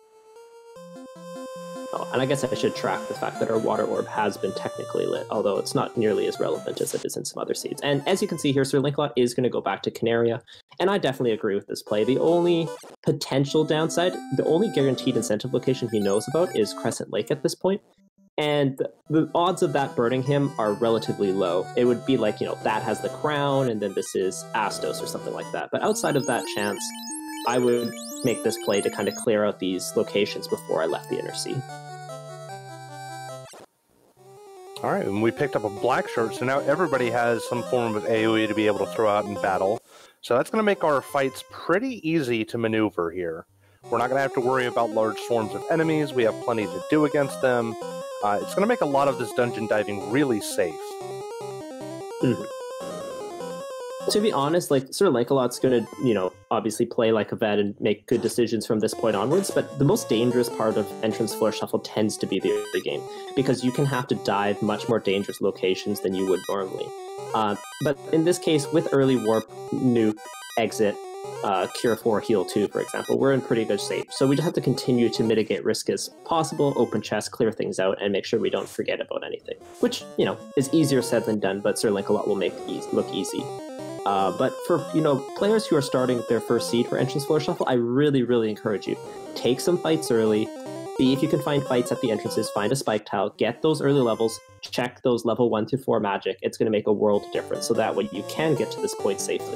Oh, and I guess I should track the fact that our water orb has been technically lit, although it's not nearly as relevant as it is in some other seeds. And as you can see here, Sir Linkalot is going to go back to Canaria, and I definitely agree with this play. The only potential downside, the only guaranteed incentive location he knows about is Crescent Lake at this point. And the odds of that burning him are relatively low. It would be like, you know, that has the crown, and then this is Astos or something like that. But outside of that chance, I would make this play to kind of clear out these locations before I left the Inner Sea. All right, and we picked up a black shirt, so now everybody has some form of AoE to be able to throw out in battle. So that's going to make our fights pretty easy to maneuver here. We're not going to have to worry about large swarms of enemies. We have plenty to do against them. Uh, it's going to make a lot of this dungeon diving really safe. Mm-hmm. To be honest, like, Sir Lankalot's going to, you know, obviously play like a vet and make good decisions from this point onwards, but the most dangerous part of Entrance Floor Shuffle tends to be the early game, because you can have to dive much more dangerous locations than you would normally. Uh, but in this case, with early warp, nuke, exit, uh, Cure four, Heal two, for example, we're in pretty good shape. So we just have to continue to mitigate risk as possible, open chests, clear things out, and make sure we don't forget about anything. Which, you know, is easier said than done, but Sir Lancelot will make it look easy. Uh, but for, you know, players who are starting their first seed for Entrance Floor Shuffle, I really, really encourage you. Take some fights early. See if you can find fights at the entrances, find a spike tile, get those early levels, check those level one to four magic. It's going to make a world of difference, so that way you can get to this point safely.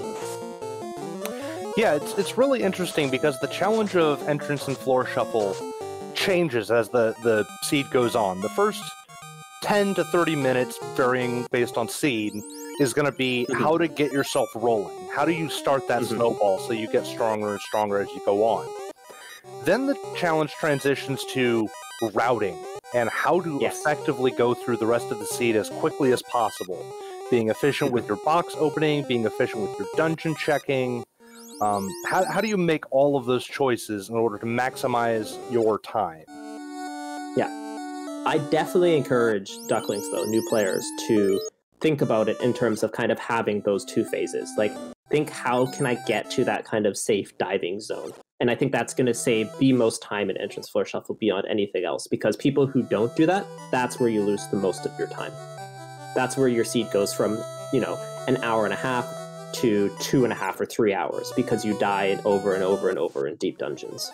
Yeah, it's, it's really interesting because the challenge of Entrance and Floor Shuffle changes as the, the seed goes on. The first ten to thirty minutes, varying based on seed, is going to be mm-hmm. how to get yourself rolling. How do you start that mm-hmm. snowball so you get stronger and stronger as you go on? Then the challenge transitions to routing and how to yes. effectively go through the rest of the seed as quickly as possible. Being efficient with your box opening, being efficient with your dungeon checking. Um, how, how do you make all of those choices in order to maximize your time? Yeah. I definitely encourage Ducklings, though, new players, to think about it in terms of kind of having those two phases. Like, think, how can I get to that kind of safe diving zone? And I think that's going to save the most time in Entrance Floor Shuffle beyond anything else, because people who don't do that, that's where you lose the most of your time. That's where your seed goes from, you know, an hour and a half to two and a half or three hours, because you die over and over and over in deep dungeons.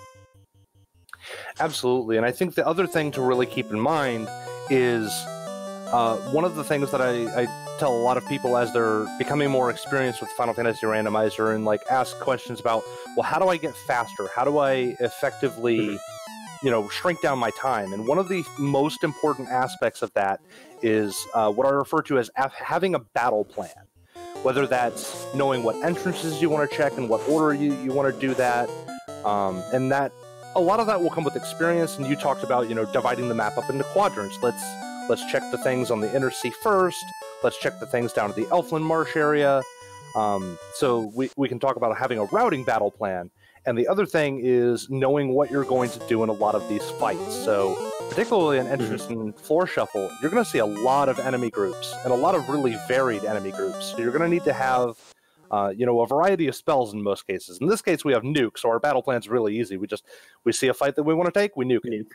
Absolutely. And I think the other thing to really keep in mind is uh, one of the things that I, I tell a lot of people as they're becoming more experienced with Final Fantasy Randomizer and like ask questions about, well, how do I get faster? How do I effectively, you know, shrink down my time? And one of the most important aspects of that is uh, what I refer to as af- having a battle plan. Whether that's knowing what entrances you want to check and what order you, you want to do that. Um, and that a lot of that will come with experience. And you talked about, you know, dividing the map up into quadrants. Let's let's check the things on the inner sea first. Let's check the things down to the Elfland Marsh area. Um, so we, we can talk about having a routing battle plan. And the other thing is knowing what you're going to do in a lot of these fights. So particularly in Entrance mm-hmm. and Floor Shuffle, you're going to see a lot of enemy groups and a lot of really varied enemy groups. So you're going to need to have, uh, you know, a variety of spells in most cases. In this case, we have nuke, so our battle plan's really easy. We just, we see a fight that we want to take, we nuke it.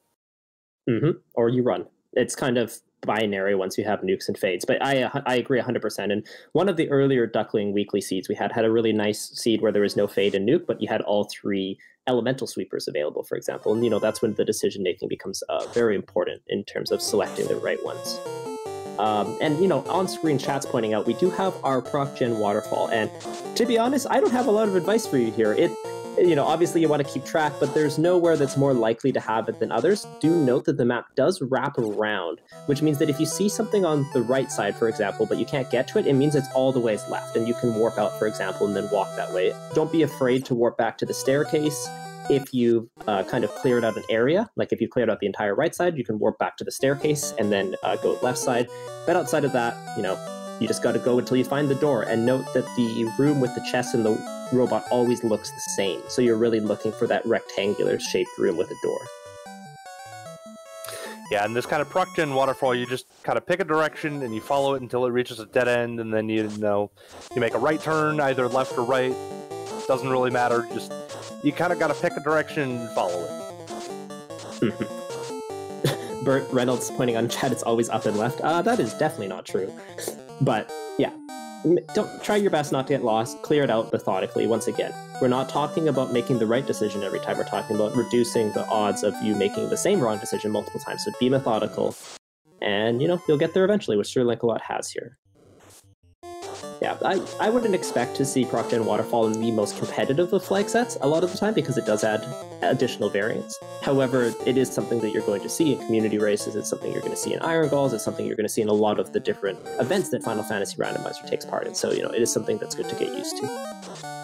Mm-hmm. Or you run. It's kind of binary once you have nukes and fades, but I I agree one hundred percent. And one of the earlier Duckling weekly seeds we had had a really nice seed where there was no fade and nuke, but you had all three elemental sweepers available, for example. And, you know, that's when the decision making becomes uh, very important in terms of selecting the right ones. Um, and, you know, on-screen chat's pointing out we do have our proc gen waterfall, and to be honest, I don't have a lot of advice for you here. It You know, obviously you want to keep track, but there's nowhere that's more likely to have it than others. Do note that the map does wrap around, which means that if you see something on the right side, for example, but you can't get to it, it means it's all the ways left, and you can warp out, for example, and then walk that way. Don't be afraid to warp back to the staircase. If you've uh, kind of cleared out an area, like if you cleared out the entire right side, you can warp back to the staircase and then uh, go left side. But outside of that, you know, you just got to go until you find the door. And note that the room with the chest and the robot always looks the same. So you're really looking for that rectangular shaped room with a door. Yeah, and this kind of proc gen waterfall, you just kind of pick a direction and you follow it until it reaches a dead end, and then you know you make a right turn, either left or right. Doesn't really matter. Just you kind of got to pick a direction and follow it. Burt Reynolds pointing on chat, it's always up and left. Uh, that is definitely not true. But yeah, don't try your best not to get lost. Clear it out methodically. Once again, we're not talking about making the right decision every time. We're talking about reducing the odds of you making the same wrong decision multiple times. So be methodical, and you know you'll get there eventually, which Sir Lancelot has here. Yeah, I, I wouldn't expect to see Proc Gen Waterfall in the most competitive of flag sets a lot of the time, because it does add additional variants. However, it is something that you're going to see in community races, it's something you're going to see in Iron Galls, it's something you're going to see in a lot of the different events that Final Fantasy Randomizer takes part in. So, you know, it is something that's good to get used to.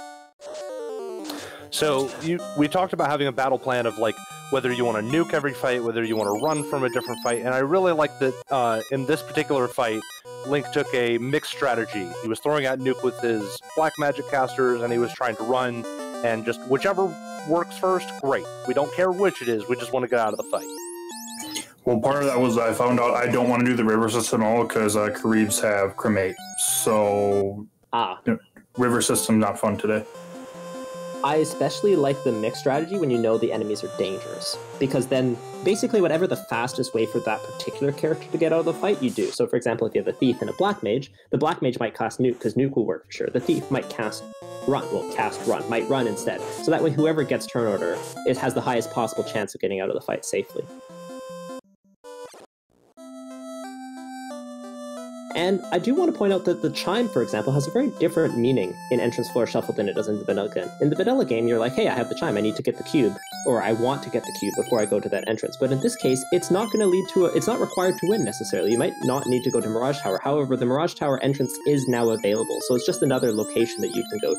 So, you, we talked about having a battle plan of, like, whether you want to nuke every fight, whether you want to run from a different fight, and I really like that uh, in this particular fight, Link took a mixed strategy. He was throwing out nuke with his black magic casters, and he was trying to run, and just whichever works first, great. We don't care which it is, we just want to get out of the fight. Well, part of that was I found out I don't want to do the river system at all because uh, Caribs have cremate. So ah. river system not fun today. I especially like the mixed strategy when you know the enemies are dangerous, because then basically whatever the fastest way for that particular character to get out of the fight, you do. So for example, if you have a thief and a black mage, the black mage might cast nuke because nuke will work for sure. The thief might cast run, well cast run, might run instead. So that way whoever gets turn order, it has the highest possible chance of getting out of the fight safely. And I do want to point out that the chime, for example, has a very different meaning in Entrance Floor Shuffle than it does in the vanilla game. In the vanilla game, you're like, hey, I have the chime, I need to get the cube, or I want to get the cube before I go to that entrance. But in this case, it's not going to lead to a, it's not required to win necessarily. You might not need to go to Mirage Tower. However, the Mirage Tower entrance is now available, so it's just another location that you can go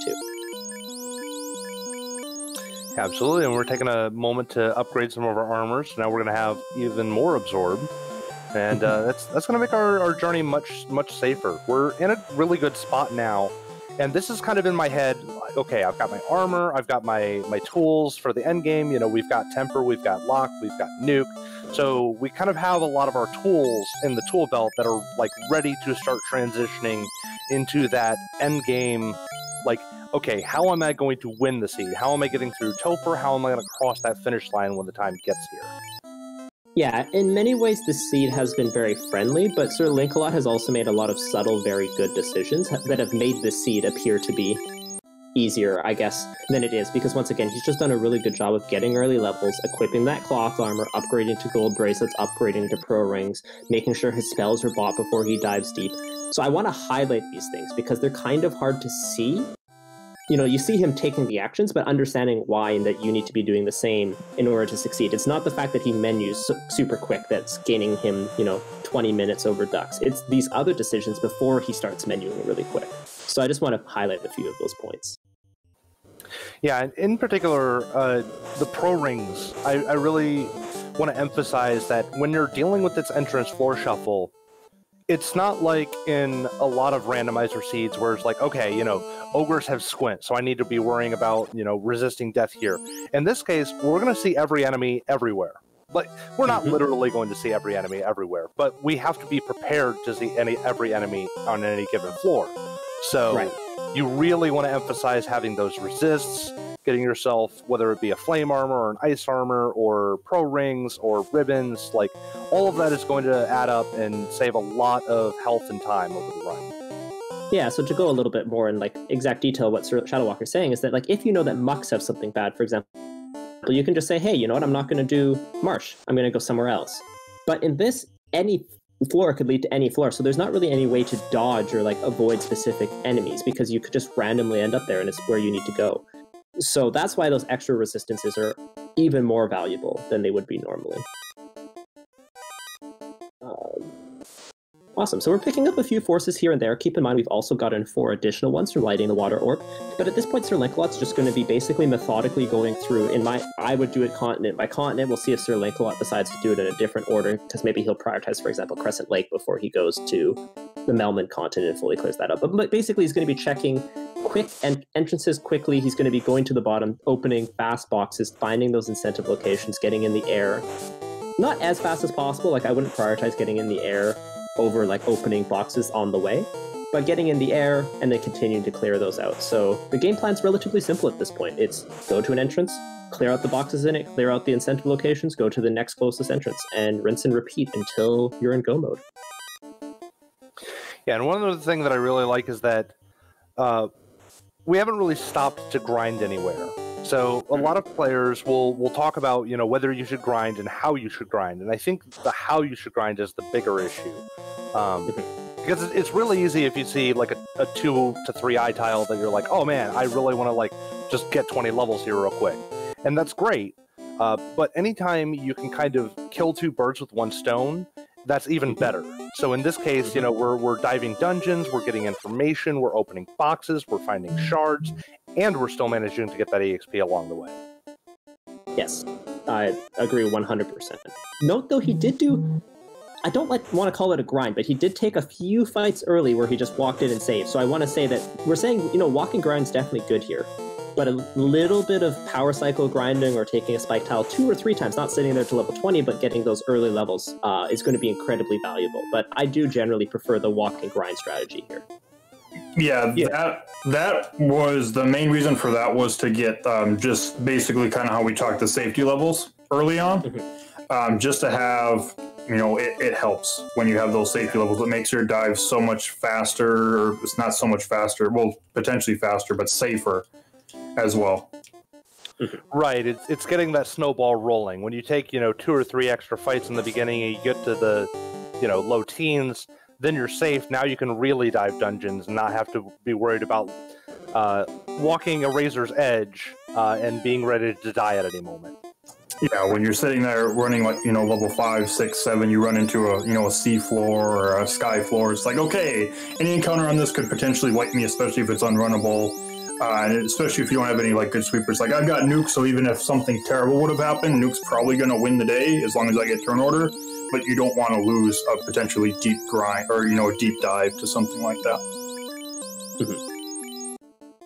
to. Absolutely, and we're taking a moment to upgrade some of our armors. Now we're going to have even more Absorb. And uh, that's that's going to make our, our journey much, much safer. We're in a really good spot now. And this is kind of in my head, okay, I've got my armor, I've got my, my tools for the end game. You know, we've got Temper, we've got Lock, we've got Nuke. So we kind of have a lot of our tools in the tool belt that are like ready to start transitioning into that end game. Like, okay, how am I going to win the seed? How am I getting through Topher? How am I going to cross that finish line when the time gets here? Yeah, in many ways the seed has been very friendly, but Sir Linkalot has also made a lot of subtle, very good decisions that have made the seed appear to be easier, I guess, than it is, because once again, he's just done a really good job of getting early levels, equipping that cloth armor, upgrading to gold bracelets, upgrading to pro rings, making sure his spells are bought before he dives deep. So I want to highlight these things because they're kind of hard to see. You know, you see him taking the actions, but understanding why and that you need to be doing the same in order to succeed. It's not the fact that he menus su super quick that's gaining him, you know, twenty minutes over ducks. It's these other decisions before he starts menuing really quick. So I just want to highlight a few of those points. Yeah, in particular, uh, the pro rings, I, I really want to emphasize that when you're dealing with this entrance floor shuffle, it's not like in a lot of randomizer seeds where it's like, okay, you know, ogres have squint, so I need to be worrying about, you know, resisting death here. In this case, we're going to see every enemy everywhere. Like, we're not mm-hmm. literally going to see every enemy everywhere, but we have to be prepared to see any every enemy on any given floor. So right. you really want to emphasize having those resists, getting yourself, whether it be a flame armor or an ice armor or pro rings or ribbons, like all of that is going to add up and save a lot of health and time over the run. Yeah, so to go a little bit more in like exact detail, what Sir Shadowwalker is saying is that like if you know that mucks have something bad, for example, you can just say, hey, you know what, I'm not going to do marsh. I'm going to go somewhere else. But in this, any floor could lead to any floor, so there's not really any way to dodge or like avoid specific enemies because you could just randomly end up there and it's where you need to go. So that's why those extra resistances are even more valuable than they would be normally. Um, awesome. So we're picking up a few forces here and there. Keep in mind we've also gotten four additional ones from lighting the water orb. But at this point, Sir Linkalot's just going to be basically methodically going through. In my, I would do it continent by continent. We'll see if Sir Linkalot decides to do it in a different order, because maybe he'll prioritize, for example, Crescent Lake before he goes to the Melman continent and fully clears that up. But, but basically, he's going to be checking quick en entrances quickly. He's going to be going to the bottom, opening fast boxes, finding those incentive locations, getting in the air. Not as fast as possible. Like, I wouldn't prioritize getting in the air over like opening boxes on the way, but getting in the air and then continuing to clear those out. So the game plan's relatively simple at this point. It's go to an entrance, clear out the boxes in it, clear out the incentive locations, go to the next closest entrance, and rinse and repeat until you're in go mode. Yeah, and one other thing that I really like is that uh, we haven't really stopped to grind anywhere. So a lot of players will will talk about, you know, whether you should grind and how you should grind. And I think the how you should grind is the bigger issue. Um, because it's really easy if you see like a, a two to three eye tile that you're like, oh man, I really want to like just get twenty levels here real quick. And that's great. Uh, but anytime you can kind of kill two birds with one stone, that's even better. So in this case, you know, we're, we're diving dungeons, we're getting information, we're opening boxes, we're finding shards, and we're still managing to get that E X P along the way. Yes, I agree one hundred percent. Note, though, he did do, I don't like, want to call it a grind, but he did take a few fights early where he just walked in and saved. So I want to say that we're saying, you know, walking grind's definitely good here. But a little bit of power cycle grinding or taking a spike tile two or three times, not sitting there to level twenty, but getting those early levels uh, is going to be incredibly valuable. But I do generally prefer the walk and grind strategy here. Yeah, Yeah. that that was the main reason for that was to get um, just basically kind of how we talked the safety levels early on, Mm-hmm. um, just to have, you know, it, it helps when you have those safety levels. It makes your dive so much faster, or it's not so much faster, well, potentially faster, but safer as well. Right, it's it's getting that snowball rolling. When you take, you know, two or three extra fights in the beginning and you get to the, you know, low teens, then you're safe. Now you can really dive dungeons and not have to be worried about uh, walking a razor's edge uh, and being ready to die at any moment. Yeah, when you're sitting there running like, you know, level five, six, seven, you run into a, you know, a sea floor or a sky floor. It's like, okay, any encounter on this could potentially wipe me, especially if it's unrunnable. Uh, and especially if you don't have any like good sweepers. Like I've got Nuke, so even if something terrible would have happened, Nuke's probably going to win the day as long as I get turn order. But you don't want to lose a potentially deep grind or, you know, a deep dive to something like that. Mm-hmm.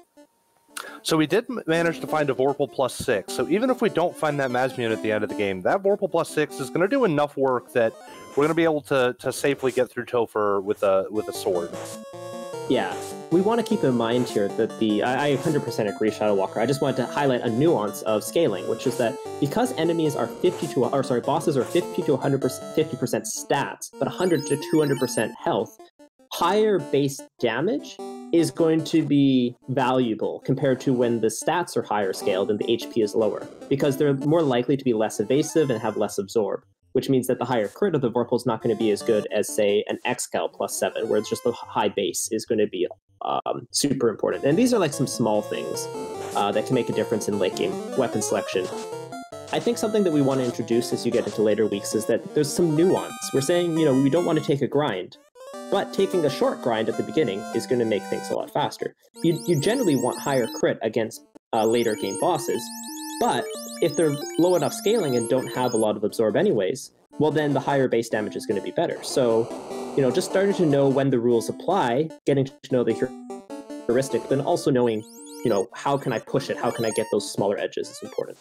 So we did manage to find a Vorpal plus six. So even if we don't find that Mazmune at the end of the game, that Vorpal plus six is going to do enough work that we're going to be able to to safely get through Topher with a with a sword. Yeah, we want to keep in mind here that the, I, I one hundred percent agree, Shadow Walker. I just wanted to highlight a nuance of scaling, which is that because enemies are fifty to, or sorry, bosses are fifty to one hundred percent, fifty percent stats, but one hundred to two hundred percent health, higher base damage is going to be valuable compared to when the stats are higher scaled and the H P is lower, because they're more likely to be less evasive and have less absorb, which means that the higher crit of the Vorpal is not going to be as good as, say, an X-Cal plus seven, where it's just the high base is going to be um, super important. And these are like some small things uh, that can make a difference in late game weapon selection. I think something that we want to introduce as you get into later weeks is that there's some nuance. We're saying, you know, we don't want to take a grind, but taking a short grind at the beginning is going to make things a lot faster. You, you generally want higher crit against uh, later game bosses, but if they're low enough scaling and don't have a lot of absorb anyways, well then the higher base damage is going to be better. So, you know, just starting to know when the rules apply, getting to know the heuristic, but then also knowing, you know, how can I push it? How can I get those smaller edges is important.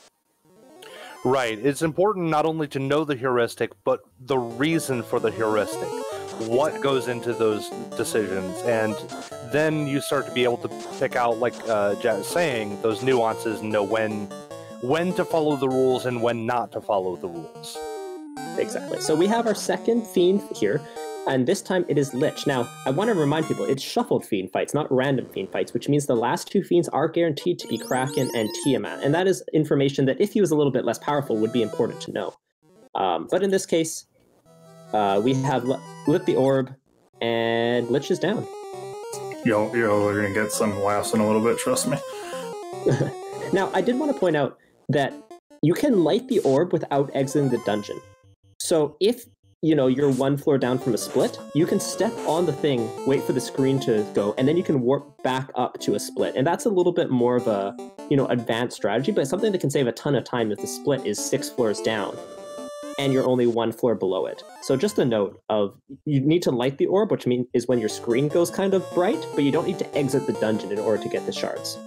Right. It's important not only to know the heuristic, but the reason for the heuristic. What goes into those decisions, and then you start to be able to pick out, like uh, Jet is saying, those nuances and know when when to follow the rules and when not to follow the rules. Exactly. So we have our second fiend here, and this time it is Lich. Now, I want to remind people, it's shuffled fiend fights, not random fiend fights, which means the last two fiends are guaranteed to be Kraken and Tiamat, and that is information that if he was a little bit less powerful would be important to know. Um, but in this case, Uh, we have lit the orb, and Lich is down. Yo, yo, we're gonna get some laughs in a little bit, trust me. Now, I did want to point out that you can light the orb without exiting the dungeon. So if, you know, you're one floor down from a split, you can step on the thing, wait for the screen to go, and then you can warp back up to a split. And that's a little bit more of a, you know, advanced strategy, but it's something that can save a ton of time if the split is six floors down and you're only one floor below it. So just a note of, you need to light the orb, which means is when your screen goes kind of bright, but you don't need to exit the dungeon in order to get the shards.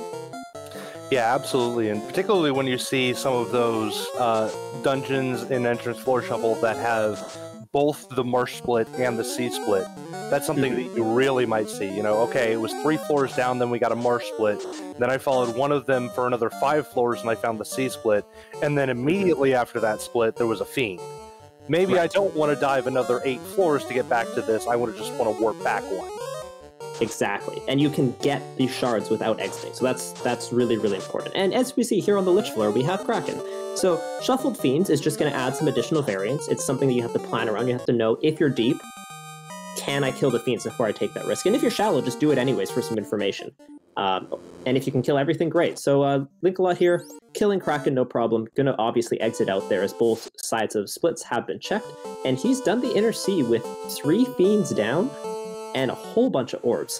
Yeah, absolutely, and particularly when you see some of those uh, dungeons in Entrance Floor Shuffle that have both the Marsh Split and the Sea Split. That's something mm-hmm. that you really might see. You know, okay, it was three floors down, then we got a Marsh Split. Then I followed one of them for another five floors, and I found the Sea Split. And then immediately after that split, there was a Fiend. Maybe right. I don't want to dive another eight floors to get back to this. I would just want to warp back one. Exactly, and you can get these shards without exiting, so that's that's really, really important. And as we see here on the Lich floor, we have Kraken. So Shuffled Fiends is just going to add some additional variants. It's something that you have to plan around. You have to know, if you're deep, can I kill the Fiends before I take that risk? And if you're shallow, just do it anyways for some information. Um, and if you can kill everything, great. So uh, Linkalot here, killing Kraken, no problem. Going to obviously exit out there as both sides of splits have been checked. And he's done the Inner Sea with three Fiends down and a whole bunch of orbs.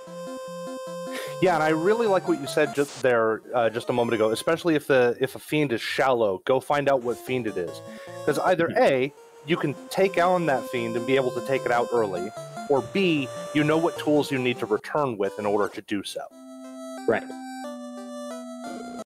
Yeah, and I really like what you said just there, uh, just a moment ago. Especially if the if a fiend is shallow, go find out what fiend it is, because either mm-hmm. A, you can take on that fiend and be able to take it out early, or B, you know what tools you need to return with in order to do so. Right.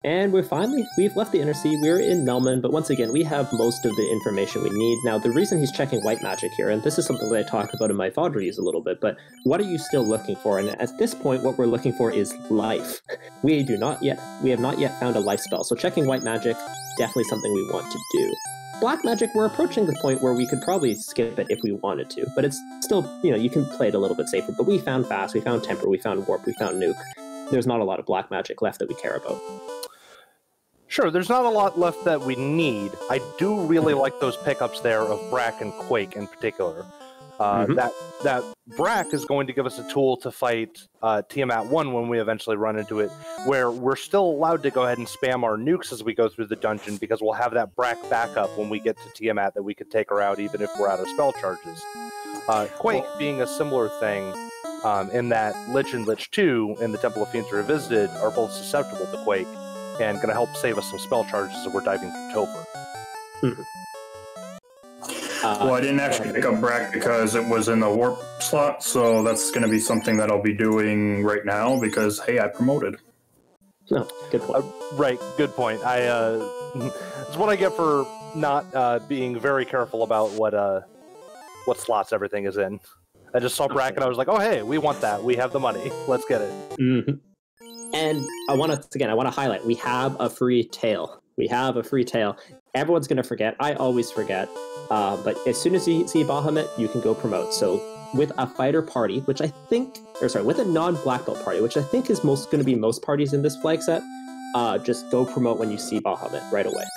And we're finally, we've left the Inner Sea, we're in Melman, but once again, we have most of the information we need. Now, the reason he's checking white magic here, and this is something that I talk about in my V O D reviews a little bit, but what are you still looking for? And at this point, what we're looking for is life. We do not yet, we have not yet found a life spell, so checking white magic, definitely something we want to do. Black magic, we're approaching the point where we could probably skip it if we wanted to, but it's still, you know, you can play it a little bit safer, but we found fast, we found temper, we found warp, we found nuke. There's not a lot of black magic left that we care about. Sure, there's not a lot left that we need. I do really like those pickups there of Brack and Quake in particular. Uh, mm-hmm. That that Brack is going to give us a tool to fight uh, Tiamat one when we eventually run into it, where we're still allowed to go ahead and spam our nukes as we go through the dungeon, because we'll have that Brack backup when we get to Tiamat that we could take her out even if we're out of spell charges. Uh, Quake well, being a similar thing, um, in that Lich and Lich two in the Temple of Fiends Revisited are both susceptible to Quake, and going to help save us some spell charges as we're diving through Topher. Hmm. Uh, well, I didn't actually pick up Brack because it was in the warp slot, so that's going to be something that I'll be doing right now because, hey, I promoted. No, good point. Uh, right, good point. I uh, it's what I get for not uh, being very careful about what uh, what slots everything is in. I just saw Brack and I was like, oh, hey, we want that. We have the money. Let's get it. Mm-hmm. And I want to, again, I want to highlight, we have a free tail. We have a free tail. Everyone's going to forget. I always forget. Uh, but as soon as you see Bahamut, you can go promote. So with a fighter party, which I think, or sorry, with a non-black belt party, which I think is most going to be most parties in this flag set, uh, just go promote when you see Bahamut right away.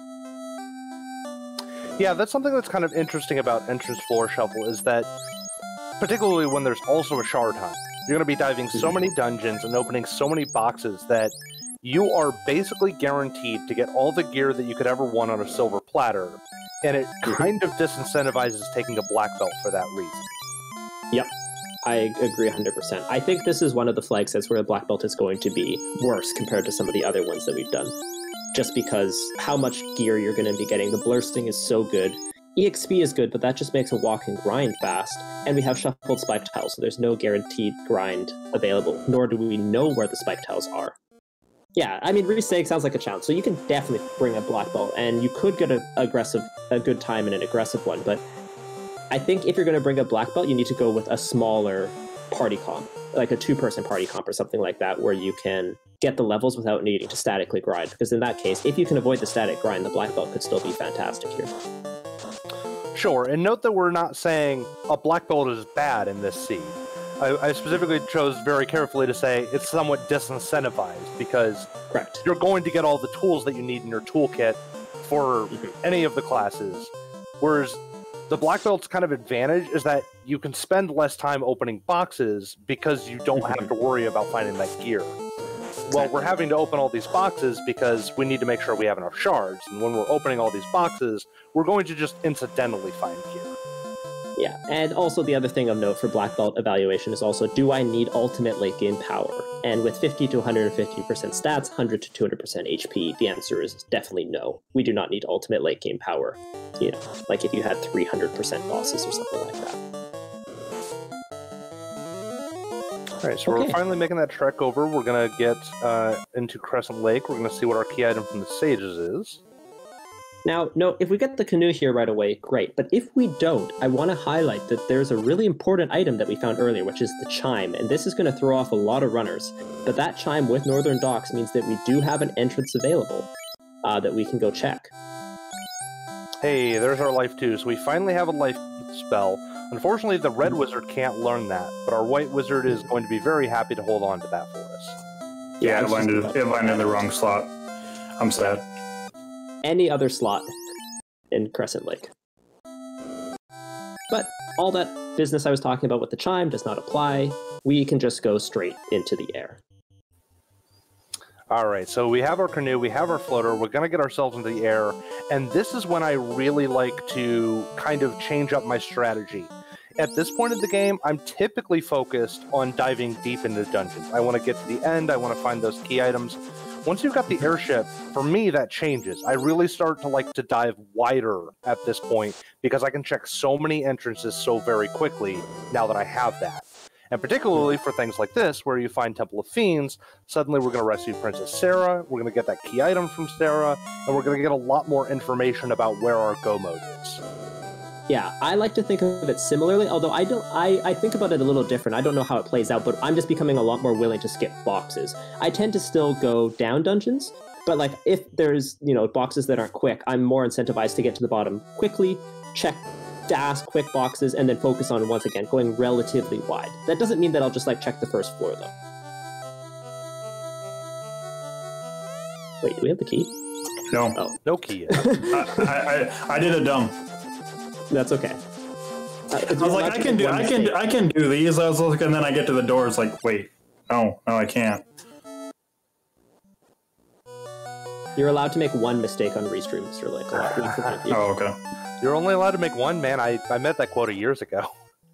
Yeah, that's something that's kind of interesting about Entrance Floor Shuffle, is that particularly when there's also a shard hunt, you're going to be diving so many dungeons and opening so many boxes that you are basically guaranteed to get all the gear that you could ever want on a silver platter, and it kind of disincentivizes taking a black belt for that reason. Yep, I agree one hundred percent. I think this is one of the flag sets where the black belt is going to be worse compared to some of the other ones that we've done. Just because how much gear you're going to be getting. The blur sting is so good. E X P is good, but that just makes a walk and grind fast. And we have shuffled spike tiles, so there's no guaranteed grind available, nor do we know where the spike tiles are. Yeah, I mean, Reseg sounds like a challenge, so you can definitely bring a black belt, and you could get a aggressive, a good time in an aggressive one, but I think if you're going to bring a black belt, you need to go with a smaller party comp, like a two-person party comp or something like that, where you can get the levels without needing to statically grind, because in that case, if you can avoid the static grind, the black belt could still be fantastic here. Sure, and note that we're not saying a black belt is bad in this seed. I, I specifically chose very carefully to say it's somewhat disincentivized, because Correct. You're going to get all the tools that you need in your toolkit for mm-hmm. any of the classes, whereas the black belt's kind of advantage is that you can spend less time opening boxes because you don't have to worry about finding that gear. Well, we're having to open all these boxes because we need to make sure we have enough shards, and when we're opening all these boxes, we're going to just incidentally find gear. Yeah, and also the other thing of note for black belt evaluation is also, do I need ultimate late game power? And with fifty to one hundred fifty percent stats, one hundred to two hundred percent H P, the answer is definitely no. We do not need ultimate late game power. You know, like if you had three hundred percent bosses or something like that. Alright, so Okay. we're finally making that trek over. We're going to get uh, into Crescent Lake. We're going to see what our key item from the Sages is. Now, no, if we get the canoe here right away, great. But if we don't, I want to highlight that there's a really important item that we found earlier, which is the chime. And this is going to throw off a lot of runners. But that chime with Northern Docks means that we do have an entrance available uh, that we can go check. Hey, there's our life too. So we finally have a life spell. Unfortunately, the red wizard can't learn that, but our white wizard is going to be very happy to hold on to that for us. Yeah, I it was just landed, about it to- landed in the wrong slot. I'm sad. Any other slot in Crescent Lake. But all that business I was talking about with the chime does not apply. We can just go straight into the air. All right, so we have our canoe, we have our floater, we're going to get ourselves into the air, and this is when I really like to kind of change up my strategy. At this point of the game, I'm typically focused on diving deep into dungeons. I want to get to the end, I want to find those key items. Once you've got the airship, for me, that changes. I really start to like to dive wider at this point because I can check so many entrances so very quickly now that I have that. And particularly for things like this, where you find Temple of Fiends, suddenly we're going to rescue Princess Sarah, we're going to get that key item from Sarah, and we're going to get a lot more information about where our go mode is. Yeah, I like to think of it similarly, although I don't. I, I think about it a little different. I don't know how it plays out, but I'm just becoming a lot more willing to skip boxes. I tend to still go down dungeons, but like if there's, you know, boxes that aren't quick, I'm more incentivized to get to the bottom quickly, check dash quick boxes, and then focus on, once again, going relatively wide. That doesn't mean that I'll just like check the first floor though. Wait, do we have the key? No. Oh. No key yet. I, I, I, I did a dumb. That's okay. Uh, I was like, I can do, I can, I can do these. I was like, and then I get to the door. It's like, wait, no, no, I can't. You're allowed to make one mistake on restream, Mister Lake. Oh, okay. You're only allowed to make one, man. I, I met that quota years ago.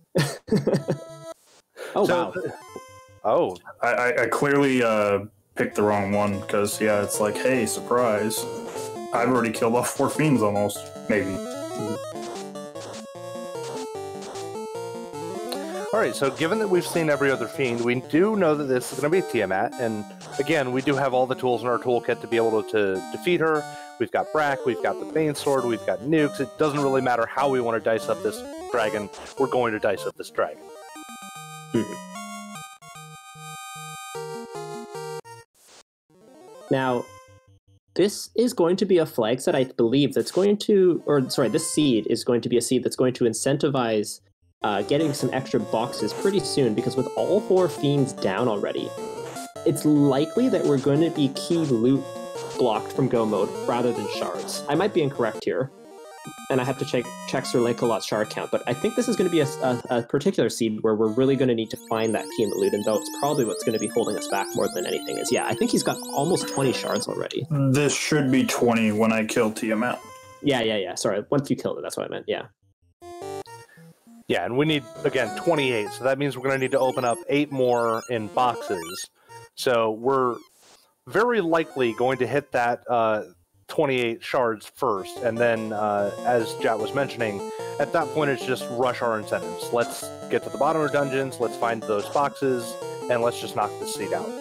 Oh, so, wow. Oh. I, I, I clearly uh, picked the wrong one, because, yeah, it's like, hey, surprise. I've already killed off four fiends almost, maybe. Mm-hmm. Alright, so given that we've seen every other fiend, we do know that this is going to be Tiamat, and again, we do have all the tools in our toolkit to be able to defeat her. We've got Brack, we've got the Bane Sword, we've got nukes. It doesn't really matter how we want to dice up this dragon, we're going to dice up this dragon. Mm-hmm. Now, this is going to be a flag set, I believe, that's going to, or sorry, this seed is going to be a seed that's going to incentivize Uh, getting some extra boxes pretty soon, because with all four fiends down already, it's likely that we're going to be key loot blocked from go mode rather than shards. I might be incorrect here, and I have to check check Sir Lancelot's shard count, but I think this is going to be a, a, a particular seed where we're really going to need to find that key in the loot, and though it's probably what's going to be holding us back more than anything is, yeah, I think he's got almost twenty shards already. This should be twenty when I kill Tiamat. Yeah, yeah, yeah, sorry, once you killed it, that's what I meant, yeah. Yeah, and we need, again, twenty-eight, so that means we're going to need to open up eight more in boxes. So we're very likely going to hit that uh, twenty-eight shards first, and then, uh, as Jat was mentioning, at that point it's just rush our incentives. Let's get to the bottom of dungeons, let's find those boxes, and let's just knock this seed out.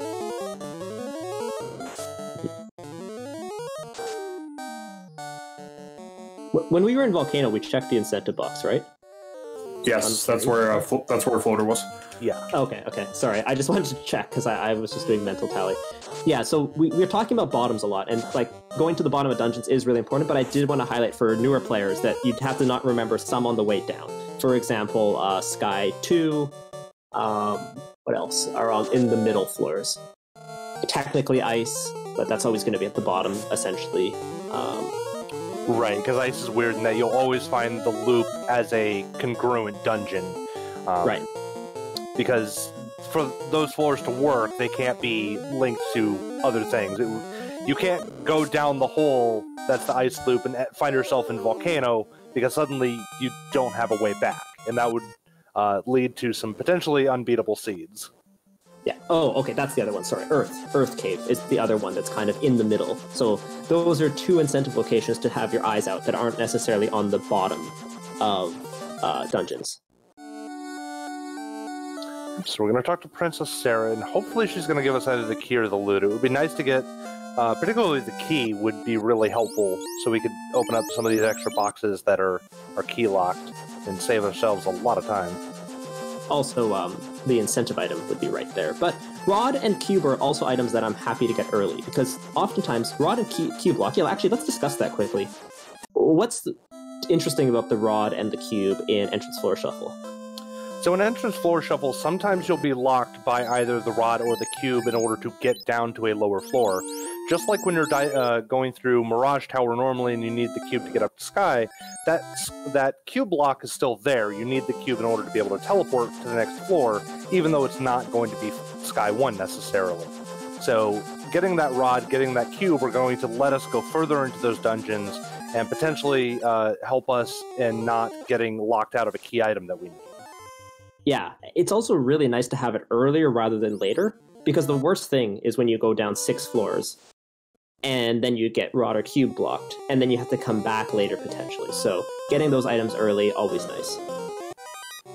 When we were in Volcano, we checked the incentive box, right? Yes, that's where uh, that's where Floater was. Yeah. Okay, okay. Sorry, I just wanted to check because I, I was just doing mental tally. Yeah, so we, we were talking about bottoms a lot, and like going to the bottom of dungeons is really important, but I did want to highlight for newer players that you'd have to not remember some on the way down. For example, uh, Sky two, um, what else are on in the middle floors? Technically Ice, but that's always going to be at the bottom, essentially. Um, Right, because Ice is weird in that you'll always find the loop as a congruent dungeon. Um, right. Because for those floors to work, they can't be linked to other things. It, you can't go down the hole that's the Ice loop and find yourself in Volcano, because suddenly you don't have a way back. And that would uh, lead to some potentially unbeatable seeds. Yeah. Oh, okay, that's the other one. Sorry. Earth. Earth Cave is the other one that's kind of in the middle. So those are two incentive locations to have your eyes out that aren't necessarily on the bottom of uh, dungeons. So we're going to talk to Princess Sarah, and hopefully she's going to give us either the key or the loot. It would be nice to get, uh, particularly the key would be really helpful, so we could open up some of these extra boxes that are, are key locked and save ourselves a lot of time. Also, um, the incentive item would be right there. But Rod and Cube are also items that I'm happy to get early, because oftentimes Rod and Cube, Cube block... Yeah, actually, let's discuss that quickly. What's the, interesting about the Rod and the Cube in Entrance Floor Shuffle? So in Entrance Floor Shuffle, sometimes you'll be locked by either the Rod or the Cube in order to get down to a lower floor. Just like when you're di uh, going through Mirage Tower normally and you need the Cube to get up to Sky, that, that Cube block is still there. You need the Cube in order to be able to teleport to the next floor, even though it's not going to be Sky one necessarily. So getting that Rod, getting that Cube are going to let us go further into those dungeons and potentially uh, help us in not getting locked out of a key item that we need. Yeah, it's also really nice to have it earlier rather than later, because the worst thing is when you go down six floors and then you get Rod or Cube blocked, and then you have to come back later potentially. So getting those items early, always nice.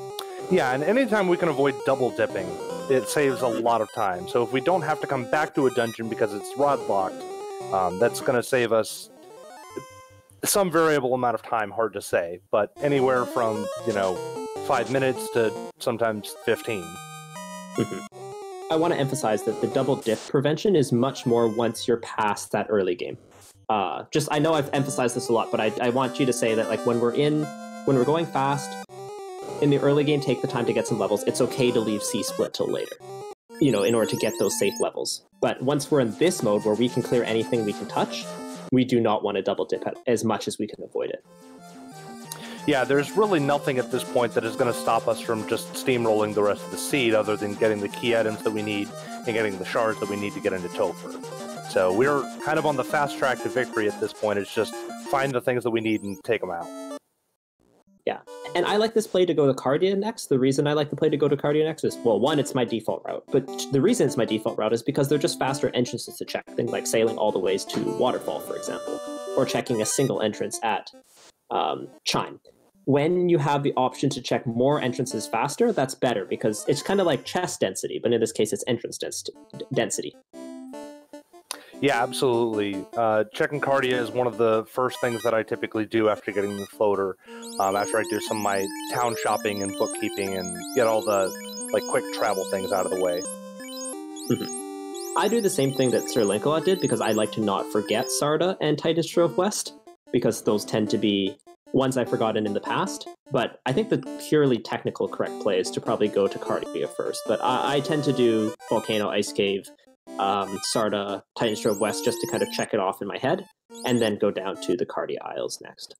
Yeah, and anytime we can avoid double dipping, it saves a lot of time. So if we don't have to come back to a dungeon because it's rod locked, um, that's going to save us some variable amount of time, hard to say, but anywhere from, you know, five minutes to sometimes fifteen. Mm-hmm. I want to emphasize that the double dip prevention is much more once you're past that early game. Uh, just, I know I've emphasized this a lot, but I, I want you to say that, like, when we're in, when we're going fast, in the early game, take the time to get some levels. It's okay to leave C-Split till later, you know, in order to get those safe levels. But once we're in this mode where we can clear anything we can touch, we do not want to double dip as much as we can avoid it. Yeah, there's really nothing at this point that is going to stop us from just steamrolling the rest of the seed other than getting the key items that we need and getting the shards that we need to get into Topher. So we're kind of on the fast track to victory at this point. It's just find the things that we need and take them out. Yeah, and I like this play to go to Cardia next. The reason I like the play to go to Cardia next is, well, one, it's my default route. But the reason it's my default route is because they're just faster entrances to check. Things like sailing all the ways to Waterfall, for example, or checking a single entrance at um, Chime. When you have the option to check more entrances faster, that's better because it's kind of like chest density, but in this case, it's entrance dens- density. Yeah, absolutely. Uh, checking Cardia is one of the first things that I typically do after getting the floater, um, after I do some of my town shopping and bookkeeping and get all the like quick travel things out of the way. Mm-hmm. I do the same thing that Sir Lancelot did because I like to not forget Sarda and Titan's Trove West, because those tend to be ones I've forgotten in the past. But I think the purely technical correct play is to probably go to Cardia first. But I, I tend to do Volcano, Ice Cave, um, Sarda, Titan's Trove West, just to kind of check it off in my head, and then go down to the Cardia Isles next.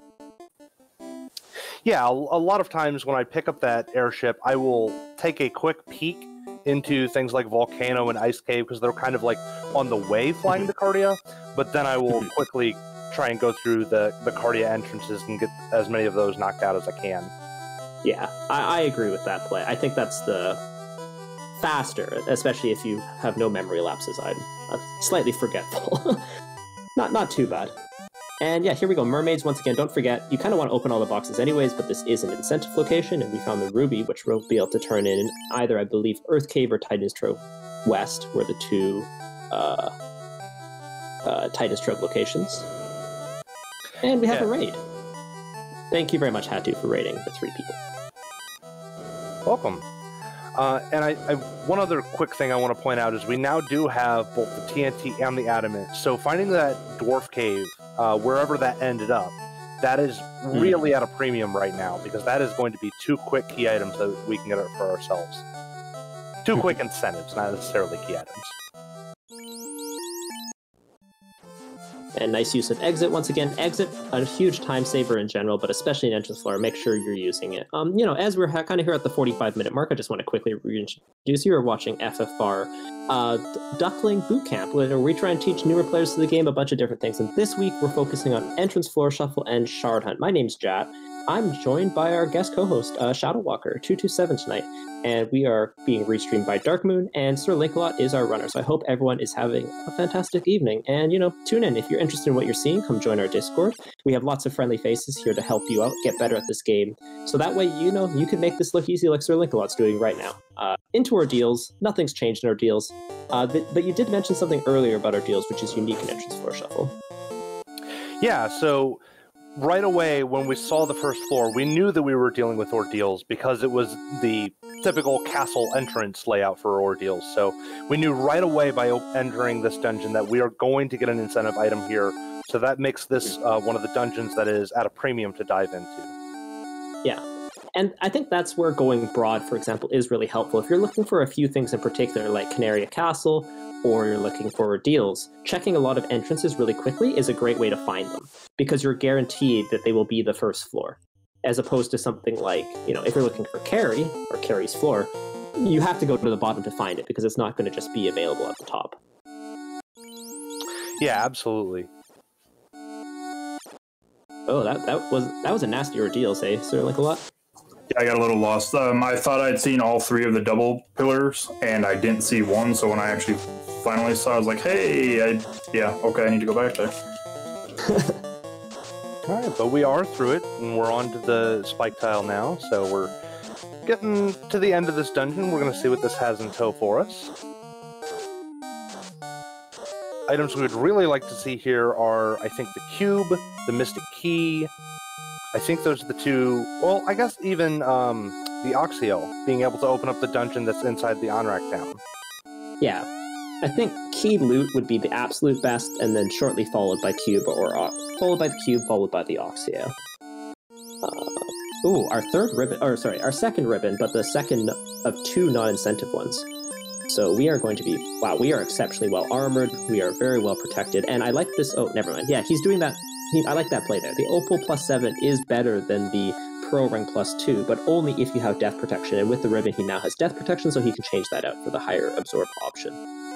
Yeah, a, a lot of times when I pick up that airship, I will take a quick peek into things like Volcano and Ice Cave, because they're kind of like on the way flying to Cardia, but then I will quickly try and go through the, the Cardia entrances and get as many of those knocked out as I can. Yeah, I, I agree with that play. I think that's the faster, especially if you have no memory lapses. I'm uh, slightly forgetful. not not too bad. And yeah, here we go. Mermaids, once again, don't forget, you kind of want to open all the boxes anyways, but this is an incentive location, and we found the ruby, which we'll be able to turn in either, I believe, Earth Cave or Titan's Trove West, were the two uh, uh, Titan's Trove locations. And we have yeah. a raid. Thank you very much, Hatu, for raiding the three people. Welcome. Uh, and I, I, one other quick thing I want to point out is we now do have both the T N T and the Adamant. So finding that dwarf cave, uh, wherever that ended up, that is mm. really at a premium right now, because that is going to be two quick key items that we can get for ourselves. Two quick incentives, not necessarily key items. And nice use of exit. Once again, exit, a huge time saver in general, but especially in Entrance Flora, make sure you're using it. Um, you know, as we're ha- kind of here at the forty-five minute mark, I just want to quickly reintroduce you. You're watching F F R uh, Duckling Bootcamp, where we try and teach newer players to the game a bunch of different things. And this week, we're focusing on Entrance Flora Shuffle and Shard Hunt. My name's Jat. I'm joined by our guest co-host, uh, Shadow Walker two two seven tonight, and we are being restreamed by Dark Moon, and Sir Lancelot is our runner. So I hope everyone is having a fantastic evening. And, you know, tune in. If you're interested in what you're seeing, come join our Discord. We have lots of friendly faces here to help you out, get better at this game. So that way, you know, you can make this look easy like Sir Lancelot's doing right now. Uh, into our deals. Nothing's changed in our deals. Uh, th- but you did mention something earlier about our deals, which is unique in Entrance Floor Shuffle. Yeah, so right away, when we saw the first floor, we knew that we were dealing with ordeals because it was the typical castle entrance layout for ordeals. So we knew right away by entering this dungeon that we are going to get an incentive item here. So that makes this uh, one of the dungeons that is at a premium to dive into. Yeah. And I think that's where going broad, for example, is really helpful. If you're looking for a few things in particular, like Canaria Castle, or you're looking for deals, checking a lot of entrances really quickly is a great way to find them, because you're guaranteed that they will be the first floor, as opposed to something like, you know, if you're looking for Carrie, or Carrie's floor, you have to go to the bottom to find it, because it's not going to just be available at the top. Yeah, absolutely. Oh, that, that was that was a nasty ordeal, say, Sir Lancelot. Yeah, I got a little lost. Um, I thought I'd seen all three of the double pillars, and I didn't see one, so when I actually finally saw it, I was like, hey, I, yeah, okay, I need to go back there. All right, but we are through it, and we're on to the spike tile now, so we're getting to the end of this dungeon. We're going to see what this has in tow for us. Items we would really like to see here are, I think, the cube, the mystic key. I think those are the two, well, I guess even um, the Oxio, being able to open up the dungeon that's inside the Onrak town. Yeah, I think key loot would be the absolute best, and then shortly followed by cube, or uh, followed by the cube, followed by the Oxio. Uh, ooh, our third ribbon, or sorry, our second ribbon, but the second of two non-incentive ones. So we are going to be, wow, we are exceptionally well armored, we are very well protected, and I like this, oh, never mind, yeah, he's doing that, he, I like that play there. The Opal plus seven is better than the Pro Ring plus two, but only if you have death protection, and with the ribbon he now has death protection, so he can change that out for the higher absorb option.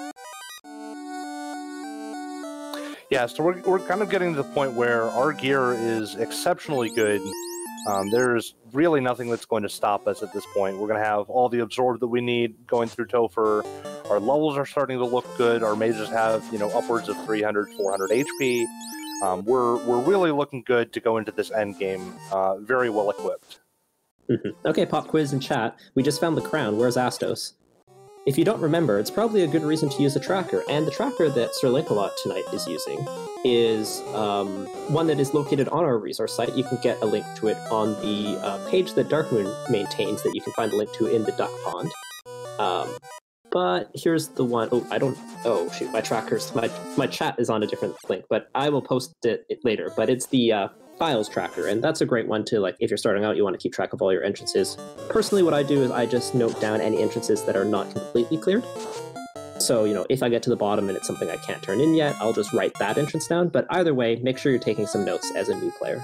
Yeah, so we're, we're kind of getting to the point where our gear is exceptionally good. Um, there's really nothing that's going to stop us at this point. We're going to have all the absorb that we need going through Topher. Our levels are starting to look good. Our mages have, you know, upwards of three hundred, four hundred H P. Um, we're we're really looking good to go into this end game, uh, very well equipped. Mm-hmm. Okay, pop quiz in chat. We just found the crown. Where's Astos? If you don't remember, it's probably a good reason to use a tracker, and the tracker that Sir Lancelot tonight is using is um, one that is located on our resource site. You can get a link to it on the uh, page that Darkmoon maintains that you can find a link to in the Duck Pond. Um, but here's the one, oh, I don't, oh shoot, my tracker's, my, my chat is on a different link, but I will post it later, but it's the uh, files tracker, and that's a great one to, like, if you're starting out, you want to keep track of all your entrances. Personally, what I do is I just note down any entrances that are not completely cleared. So, you know, if I get to the bottom and it's something I can't turn in yet, I'll just write that entrance down, but either way, make sure you're taking some notes as a new player.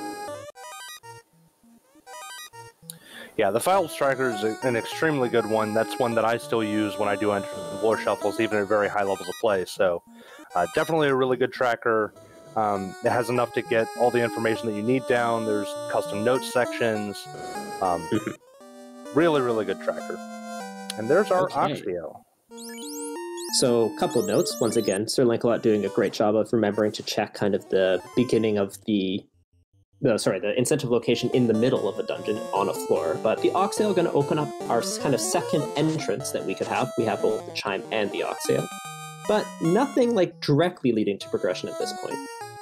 Yeah, the files tracker is an extremely good one. That's one that I still use when I do entrance and floor shuffles, even at very high levels of play, so uh, definitely a really good tracker. Um, it has enough to get all the information that you need down. There's custom notes sections. Um, really, really good tracker. And there's our Okay. Oxio. So, couple notes. Once again, Sir Lancelot doing a great job of remembering to check kind of the beginning of the, the sorry, the incentive location in the middle of a dungeon on a floor. But the Oxio going to open up our kind of second entrance that we could have. We have both the Chime and the Oxio. But nothing like directly leading to progression at this point.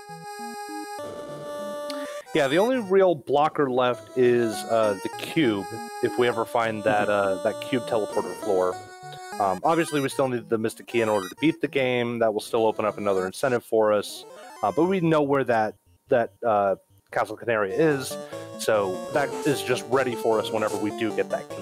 Yeah, the only real blocker left is uh, the cube, if we ever find that uh, that cube teleporter floor. Um, obviously, we still need the Mystic Key in order to beat the game. That will still open up another incentive for us. Uh, but we know where that, that uh, Castle Canaria is, so that is just ready for us whenever we do get that key.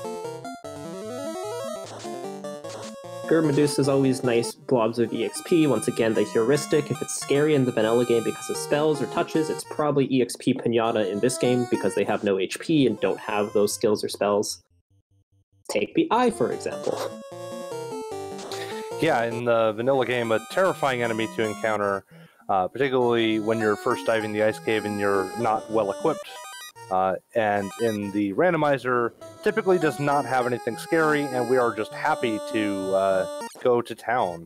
Medusa is always nice blobs of E X P. Once again, the heuristic, if it's scary in the vanilla game because of spells or touches, it's probably E X P Pinata in this game because they have no H P and don't have those skills or spells. Take the Eye, for example. Yeah, in the vanilla game, a terrifying enemy to encounter, uh, particularly when you're first diving the ice cave and you're not well equipped. Uh, and in the randomizer, typically does not have anything scary, and we are just happy to uh, go to town.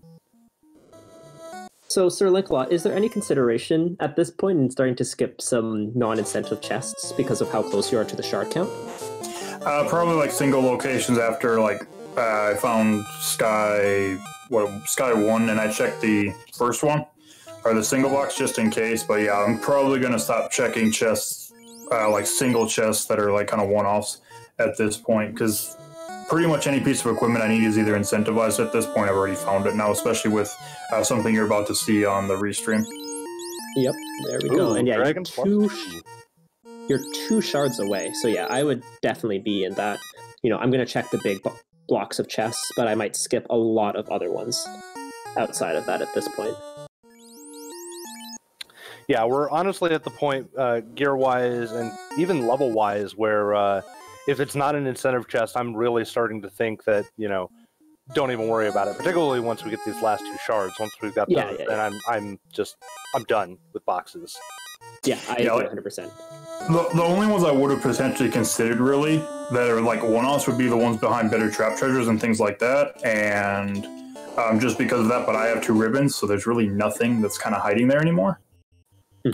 So, Sir Lancelot, is there any consideration at this point in starting to skip some non-incentive chests because of how close you are to the shard count? Uh, probably like single locations after like uh, I found Sky what Sky one and I checked the first one or the single box just in case. But yeah, I'm probably gonna stop checking chests uh, like single chests that are like kind of one-offs at this point because pretty much any piece of equipment I need is either incentivized at this point. I've already found it now, especially with uh, something you're about to see on the restream. Yep, there we Ooh, go. And yeah, you're Dragon two, Plus. you're two shards away. So yeah, I would definitely be in that. You know, I'm going to check the big bo- blocks of chests, but I might skip a lot of other ones outside of that at this point. Yeah, we're honestly at the point, uh, gear-wise and even level-wise, where uh, if it's not an incentive chest, I'm really starting to think that, you know, don't even worry about it, particularly once we get these last two shards. Once we've got Yeah, those, yeah, then yeah. I'm, I'm just, I'm done with boxes. Yeah, I Yeah, agree like- one hundred percent. The, the only ones I would have potentially considered really that are like one-offs would be the ones behind Better Trap Treasures and things like that, and um, just because of that, but I have two ribbons, so there's really nothing that's kind of hiding there anymore.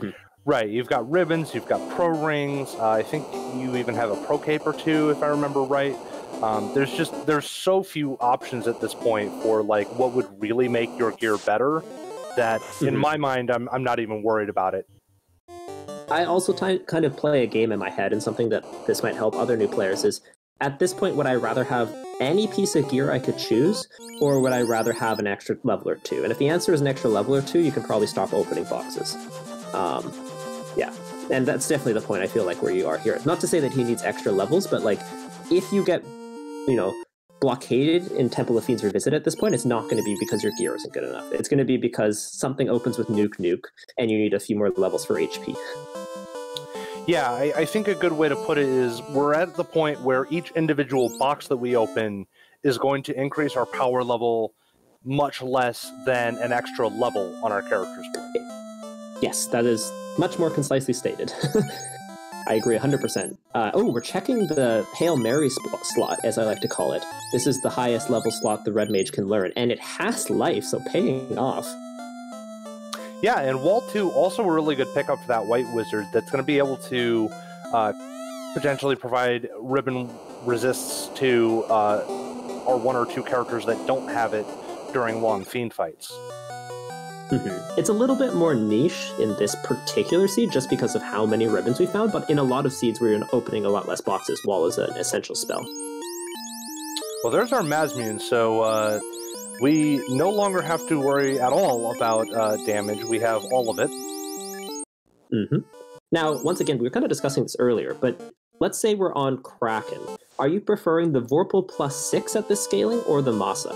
Right, you've got ribbons, you've got pro rings, uh, I think you even have a pro cape or two, if I remember right. Um, there's just, there's so few options at this point for, like, what would really make your gear better that, mm-hmm. in my mind, I'm, I'm not even worried about it. I also t- kind of play a game in my head, and something that this might help other new players is, at this point, would I rather have any piece of gear I could choose, or would I rather have an extra level or two? And if the answer is an extra level or two, you can probably stop opening boxes. Um, yeah, and that's definitely the point I feel like where you are here. Not to say that he needs extra levels, but like, if you get, you know, blockaded in Temple of Fiends Revisit at this point, it's not going to be because your gear isn't good enough. It's going to be because something opens with Nuke Nuke, and you need a few more levels for H P. Yeah, I, I think a good way to put it is we're at the point where each individual box that we open is going to increase our power level much less than an extra level on our character's board. Yes, that is much more concisely stated. I agree one hundred percent. Uh, oh, we're checking the Hail Mary sp- slot, as I like to call it. This is the highest level slot the Red Mage can learn, and it has life, so paying off. Yeah, and Wall two, also a really good pickup for that White Wizard that's going to be able to uh, potentially provide ribbon resists to uh, our one or two characters that don't have it during long Fiend fights. Mm-hmm. It's a little bit more niche in this particular seed just because of how many ribbons we found, but in a lot of seeds we're opening a lot less boxes. Wall is an essential spell. Well, there's our Mazmune, so uh, we no longer have to worry at all about uh, damage. We have all of it. Mm-hmm. Now, once again, we were kind of discussing this earlier, but let's say we're on Kraken. Are you preferring the Vorpal plus six at this scaling or the Masa?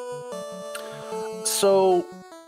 So,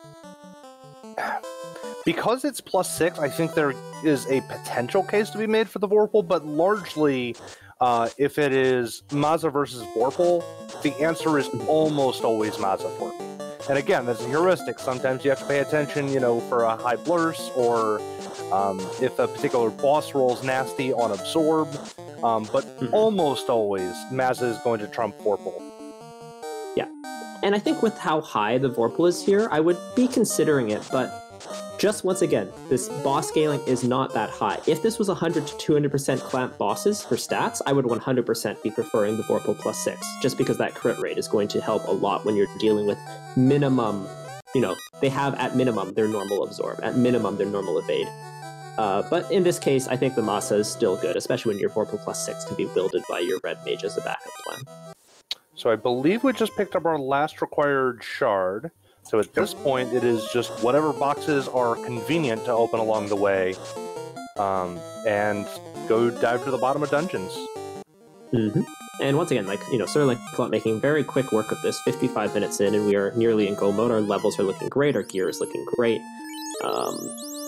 because it's plus six, I think there is a potential case to be made for the Vorpal, but largely, uh, if it is Masa versus Vorpal, the answer is almost always Masa for me. And again, that's a heuristic. Sometimes you have to pay attention, you know, for a high blurse, or um, if a particular boss rolls nasty on Absorb, um, but mm-hmm. almost always Masa is going to trump Vorpal. Yeah, and I think with how high the Vorpal is here, I would be considering it, but just once again, this boss scaling is not that high. If this was one hundred to two hundred percent clamp bosses for stats, I would one hundred percent be preferring the Vorpal plus six, just because that crit rate is going to help a lot when you're dealing with minimum, you know, they have at minimum their normal Absorb, at minimum their normal Evade. Uh, but in this case, I think the Masa is still good, especially when your Vorpal plus six can be wielded by your Red Mage as a backup plan. So I believe we just picked up our last required shard. So at this point, it is just whatever boxes are convenient to open along the way, um, and go dive to the bottom of dungeons. Mm-hmm. And once again, like, you know, Sir Lancelot making very quick work of this, fifty-five minutes in, and we are nearly in go mode. Our levels are looking great, our gear is looking great. Um,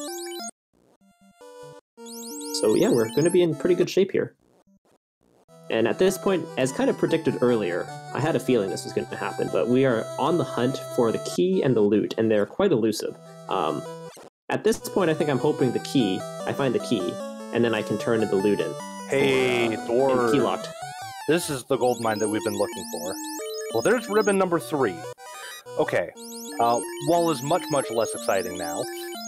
so yeah, we're going to be in pretty good shape here. And at this point, as kind of predicted earlier, I had a feeling this was going to happen, but we are on the hunt for the key and the loot, and they're quite elusive. Um, at this point, I think I'm hoping the key, I find the key, and then I can turn the loot in. Hey, uh, Thor. Key locked. This is the gold mine that we've been looking for. Well, there's ribbon number three. Okay. Uh, Wall is much, much less exciting now.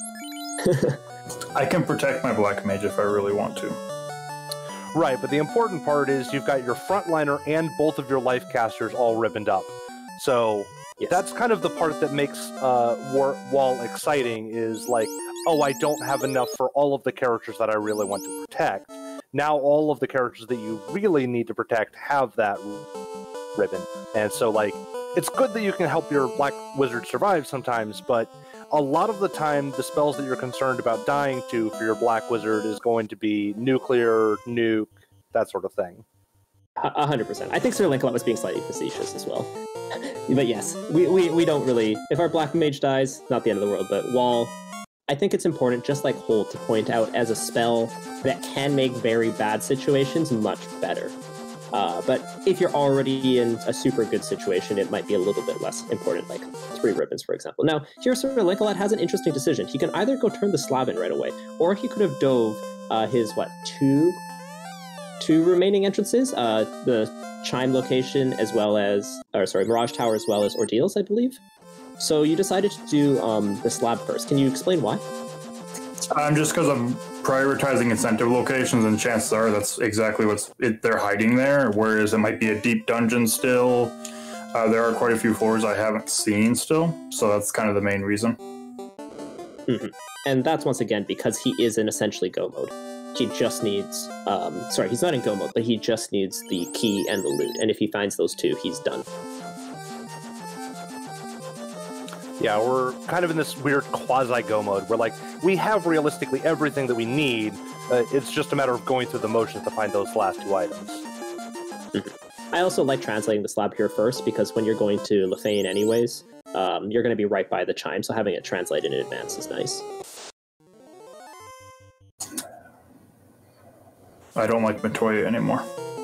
I can protect my Black Mage if I really want to. Right, but the important part is you've got your frontliner and both of your life casters all ribboned up. So yes. That's kind of the part that makes uh, War Wall exciting, is like, oh, I don't have enough for all of the characters that I really want to protect. Now all of the characters that you really need to protect have that ribbon. And so, like, it's good that you can help your Black Wizard survive sometimes, but a lot of the time, the spells that you're concerned about dying to for your Black Wizard is going to be nuclear, nuke, that sort of thing. A hundred percent. I think Sir Lancelot was being slightly facetious as well. But yes, we, we, we don't really... If our Black Mage dies, not the end of the world, but Wall, I think it's important, just like Hold, to point out as a spell that can make very bad situations much better. Uh, but if you're already in a super good situation, it might be a little bit less important, like three ribbons, for example. Now, here Sir Lancelot has an interesting decision. He can either go turn the slab in right away, or he could have dove uh, his, what, two, two remaining entrances? Uh, the Chime location as well as, or sorry, Mirage Tower as well as Ordeals, I believe. So you decided to do um, the slab first. Can you explain why? Um, just because I'm prioritizing incentive locations, and chances are that's exactly what's it, they're hiding there. Whereas it might be a deep dungeon still. Uh, there are quite a few floors I haven't seen still, so that's kind of the main reason. Mm-hmm. And that's once again because he is in essentially go mode. He just needs, um, sorry, he's not in go mode, but he just needs the key and the loot. And if he finds those two, he's done. Yeah, we're kind of in this weird quasi-go mode where, like, we have realistically everything that we need. Uh, it's just a matter of going through the motions to find those last two items. Mm-hmm. I also like translating the slab here first, because when you're going to Lefane anyways, um, you're going to be right by the chime, so having it translated in advance is nice. I don't like Matoya anymore.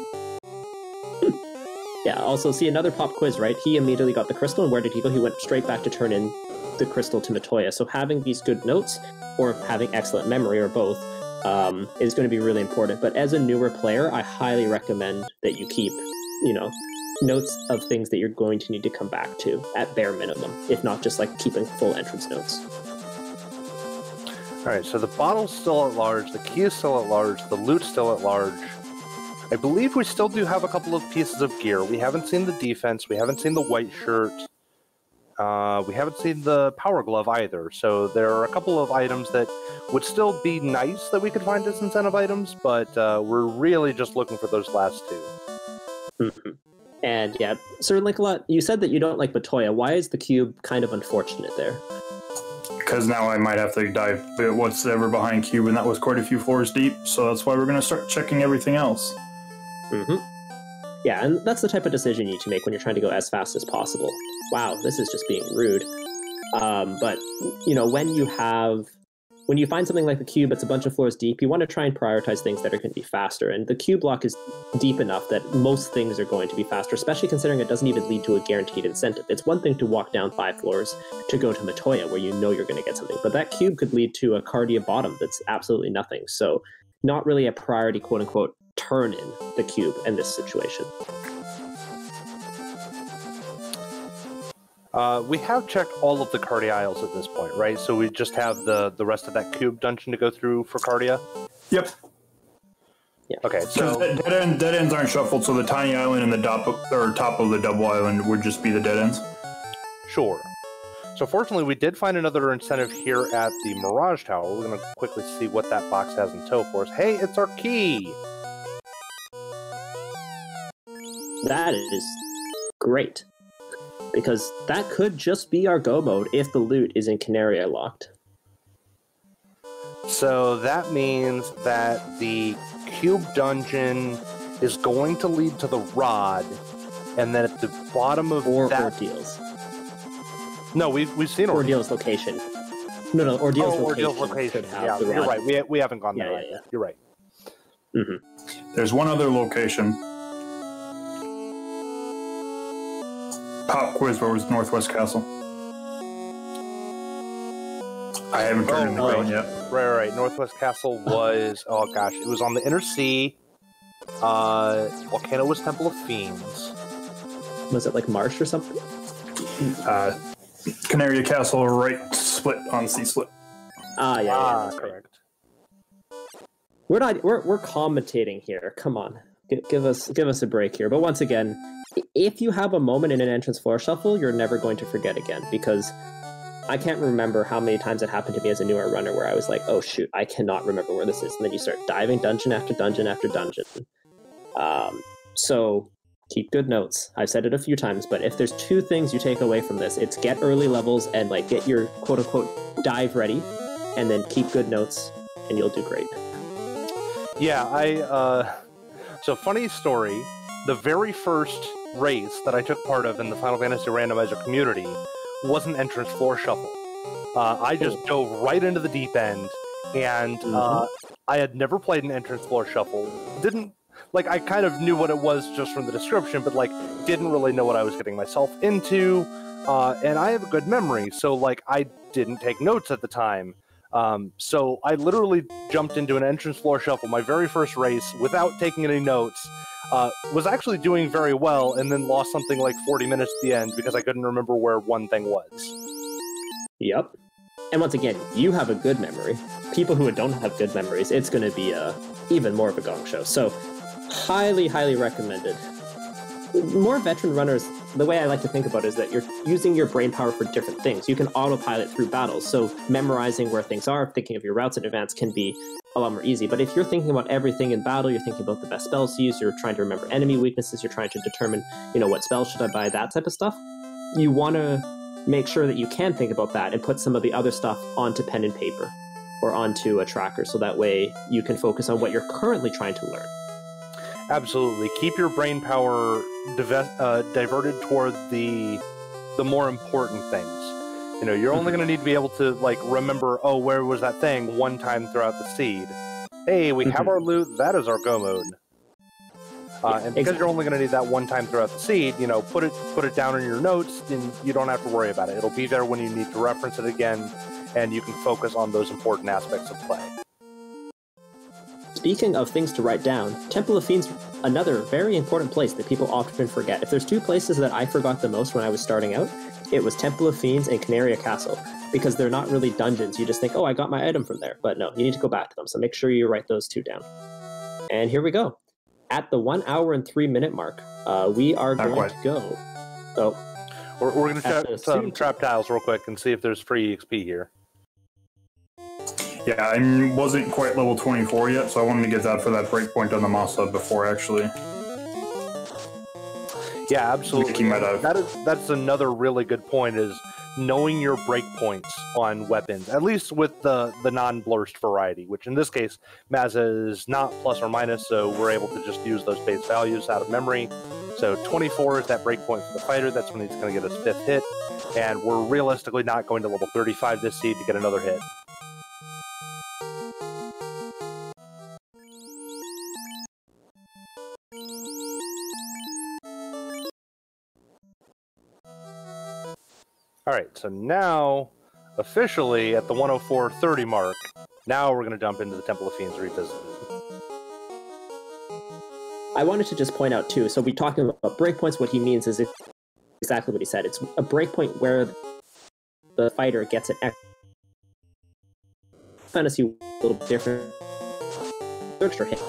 Yeah, also, see, another pop quiz, right? He immediately got the crystal, and where did he go? He went straight back to turn in the crystal to Matoya. So having these good notes, or having excellent memory, or both, um, is going to be really important. But as a newer player, I highly recommend that you keep, you know, notes of things that you're going to need to come back to, at bare minimum, if not just, like, keeping full entrance notes. Alright, so the bottle's still at large, the key is still at large, the loot's still at large. I believe we still do have a couple of pieces of gear. We haven't seen the defense, we haven't seen the white shirt, uh, we haven't seen the power glove either. So there are a couple of items that would still be nice that we could find as incentive items, but uh, we're really just looking for those last two. Mm-hmm. And yeah, Sir Linkalot, you said that you don't like Matoya. Why is the cube kind of unfortunate there? Because now I might have to dive what's ever behind cube, and that was quite a few floors deep, so that's why we're going to start checking everything else. Mm-hmm. Yeah, and that's the type of decision you need to make when you're trying to go as fast as possible. Wow, this is just being rude. Um, but, you know, when you have... When you find something like the cube that's a bunch of floors deep, you want to try and prioritize things that are going to be faster. And the cube block is deep enough that most things are going to be faster, especially considering it doesn't even lead to a guaranteed incentive. It's one thing to walk down five floors to go to Matoya, where you know you're going to get something. But that cube could lead to a Cardia bottom that's absolutely nothing. So not really a priority, quote-unquote, turn in the cube in this situation. Uh, we have checked all of the Cardia aisles at this point, right? So we just have the, the rest of that cube dungeon to go through for Cardia? Yep. Yeah. Okay, so... Dead, dead, end, dead ends aren't shuffled, so the tiny island and the top of, or top of the double island would just be the dead ends. Sure. So fortunately, we did find another incentive here at the Mirage Tower. We're going to quickly see what that box has in tow for us. Hey, it's our key! That is great. Because that could just be our go mode if the loot is in Canaria locked. So that means that the cube dungeon is going to lead to the rod, and then at the bottom of or that... Ordeals. No, we've, we've seen Ordeals location. No, no, Ordeals oh, location. Ordeals location. Could have Yeah, the you're rod. right. We, we haven't gone there Yeah, yet. yeah, yeah. You're right. Mm-hmm. There's one other location. Pop quiz, where was Northwest Castle? I haven't turned Oh, in the right. ground yet. Right, right, right. Northwest Castle was... oh, gosh. It was on the Inner Sea. Uh, Volcano was Temple of Fiends. Was it like Marsh or something? Uh, Canaria Castle, right split on C split. Ah, yeah, yeah, Ah, that's right. correct. We're not. We're we're commentating here. Come on, G- give us give us a break here. But once again, i- if you have a moment in an entrance floor shuffle, you're never going to forget again, because I can't remember how many times it happened to me as a newer runner where I was like, oh shoot, I cannot remember where this is, and then you start diving dungeon after dungeon after dungeon. Um, so keep good notes. I've said it a few times, but if there's two things you take away from this, it's get early levels and like get your quote unquote dive ready, and then keep good notes, and you'll do great. Yeah, I, uh... so, funny story. The very first race that I took part of in the Final Fantasy Randomizer community was an entrance floor shuffle. Uh, I just dove right into the deep end, and uh, I had never played an entrance floor shuffle. Didn't, like, I kind of knew what it was just from the description, but, like, didn't really know what I was getting myself into. Uh, and I have a good memory, so, like, I didn't take notes at the time. Um, so I literally jumped into an entrance floor shuffle, my very first race, without taking any notes. Uh, was actually doing very well, and then lost something like forty minutes at the end because I couldn't remember where one thing was. Yep. And once again, you have a good memory. People who don't have good memories, it's going to be a, even more of a gong show. So highly, highly recommended. More veteran runners, the way I like to think about it is that you're using your brain power for different things. You can autopilot through battles, so memorizing where things are, thinking of your routes in advance can be a lot more easy. But if you're thinking about everything in battle, you're thinking about the best spells to use, you're trying to remember enemy weaknesses, you're trying to determine, you know, what spells should I buy, that type of stuff, you want to make sure that you can think about that and put some of the other stuff onto pen and paper or onto a tracker, so that way you can focus on what you're currently trying to learn. Absolutely. Keep your brain power dive- uh, diverted toward the the more important things. You know, you're only going to need to be able to, like, remember, oh, where was that thing one time throughout the seed. Hey, we have our loot. That is our go mode. Uh, and because you're only going to need that one time throughout the seed, you know, put it put it down in your notes, and you don't have to worry about it. It'll be there when you need to reference it again, and you can focus on those important aspects of play. Speaking of things to write down, Temple of Fiends, another very important place that people often forget. If there's two places that I forgot the most when I was starting out, it was Temple of Fiends and Canaria Castle, because they're not really dungeons. You just think, oh, I got my item from there. But no, you need to go back to them, so make sure you write those two down. And here we go. At the one hour and three minute mark, uh, we are Not going quite. to go. So, We're, we're going to At check the some soon- trap tiles real quick and see if there's free E X P here. Yeah, I wasn't quite level twenty-four yet, so I wanted to get that for that breakpoint on the Masa before, actually. Yeah, absolutely. He might have. That is that's another really good point, is knowing your breakpoints on weapons, at least with the the non-blurst variety, which in this case Mazza is not plus or minus, so we're able to just use those base values out of memory. So twenty-four is that breakpoint for the fighter. That's when he's going to get his fifth hit, and we're realistically not going to level thirty-five this seed to get another hit. Alright, so now, officially at the one oh four thirty mark, now we're going to jump into the Temple of Fiends Revisited. I wanted to just point out too, so we talking about breakpoints, what he means is exactly what he said. It's a breakpoint where the fighter gets an extra fantasy a little different extra hit.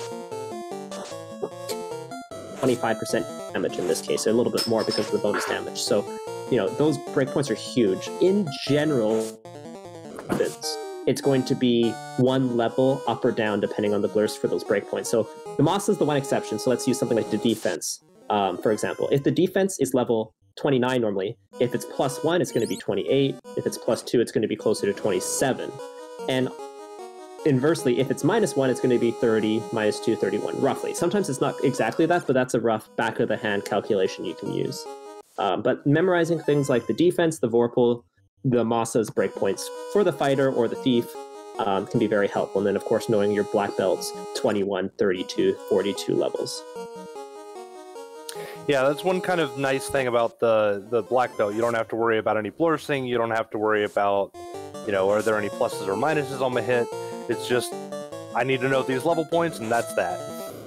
twenty-five percent damage in this case, a little bit more because of the bonus damage. So, you know, those breakpoints are huge. In general, it's going to be one level up or down depending on the blurst for those breakpoints. So the Moss is the one exception. So let's use something like the defense, um, for example. If the defense is level twenty-nine normally, if it's plus one, it's going to be twenty-eight. If it's plus two, it's going to be closer to twenty-seven. And inversely, if it's minus one, it's going to be thirty, minus two, thirty-one, roughly. Sometimes it's not exactly that, but that's a rough back-of-the-hand calculation you can use. Um, but memorizing things like the defense, the Vorpal, the Masa's breakpoints for the fighter or the thief um, can be very helpful. And then, of course, knowing your black belts, twenty-one, thirty-two, forty-two levels. Yeah, that's one kind of nice thing about the, the black belt. You don't have to worry about any blursing. You don't have to worry about, you know, are there any pluses or minuses on my hit? It's just, I need to know these level points, and that's that.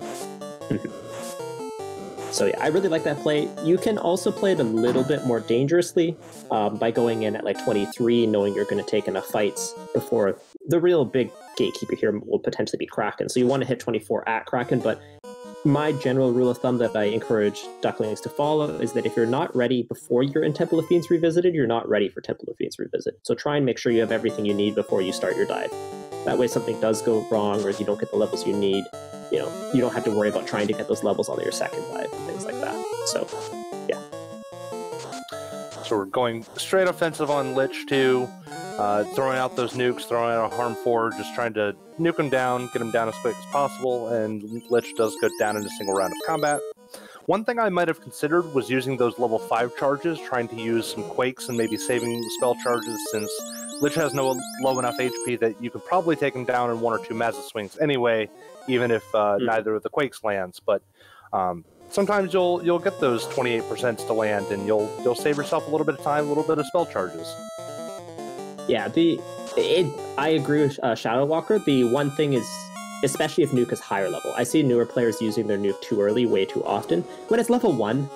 So yeah, I really like that play. You can also play it a little bit more dangerously um, by going in at like twenty-three, knowing you're going to take enough fights before the real big gatekeeper here will potentially be Kraken. So you want to hit twenty-four at Kraken, but my general rule of thumb that I encourage Ducklings to follow is that if you're not ready before you're in Temple of Fiends Revisited, you're not ready for Temple of Fiends Revisited. So try and make sure you have everything you need before you start your dive. That way something does go wrong or you don't get the levels you need, you know, you don't have to worry about trying to get those levels on your second dive and things like that. So, yeah. So we're going straight offensive on Lich too, uh, throwing out those nukes, throwing out a Harm four, just trying to nuke him down, get him down as quick as possible, and Lich does go down in a single round of combat. One thing I might have considered was using those level five charges, trying to use some Quakes and maybe saving spell charges, since Lich has no low enough H P that you could probably take him down in one or two Mazza swings anyway, even if uh, mm. neither of the Quakes lands. But um, sometimes you'll you'll get those twenty-eight percent to land, and you'll you'll save yourself a little bit of time, a little bit of spell charges. Yeah, the it, I agree with uh, Shadow Walker. The one thing is, especially if nuke is higher level, I see newer players using their nuke too early, way too often. When it's level one,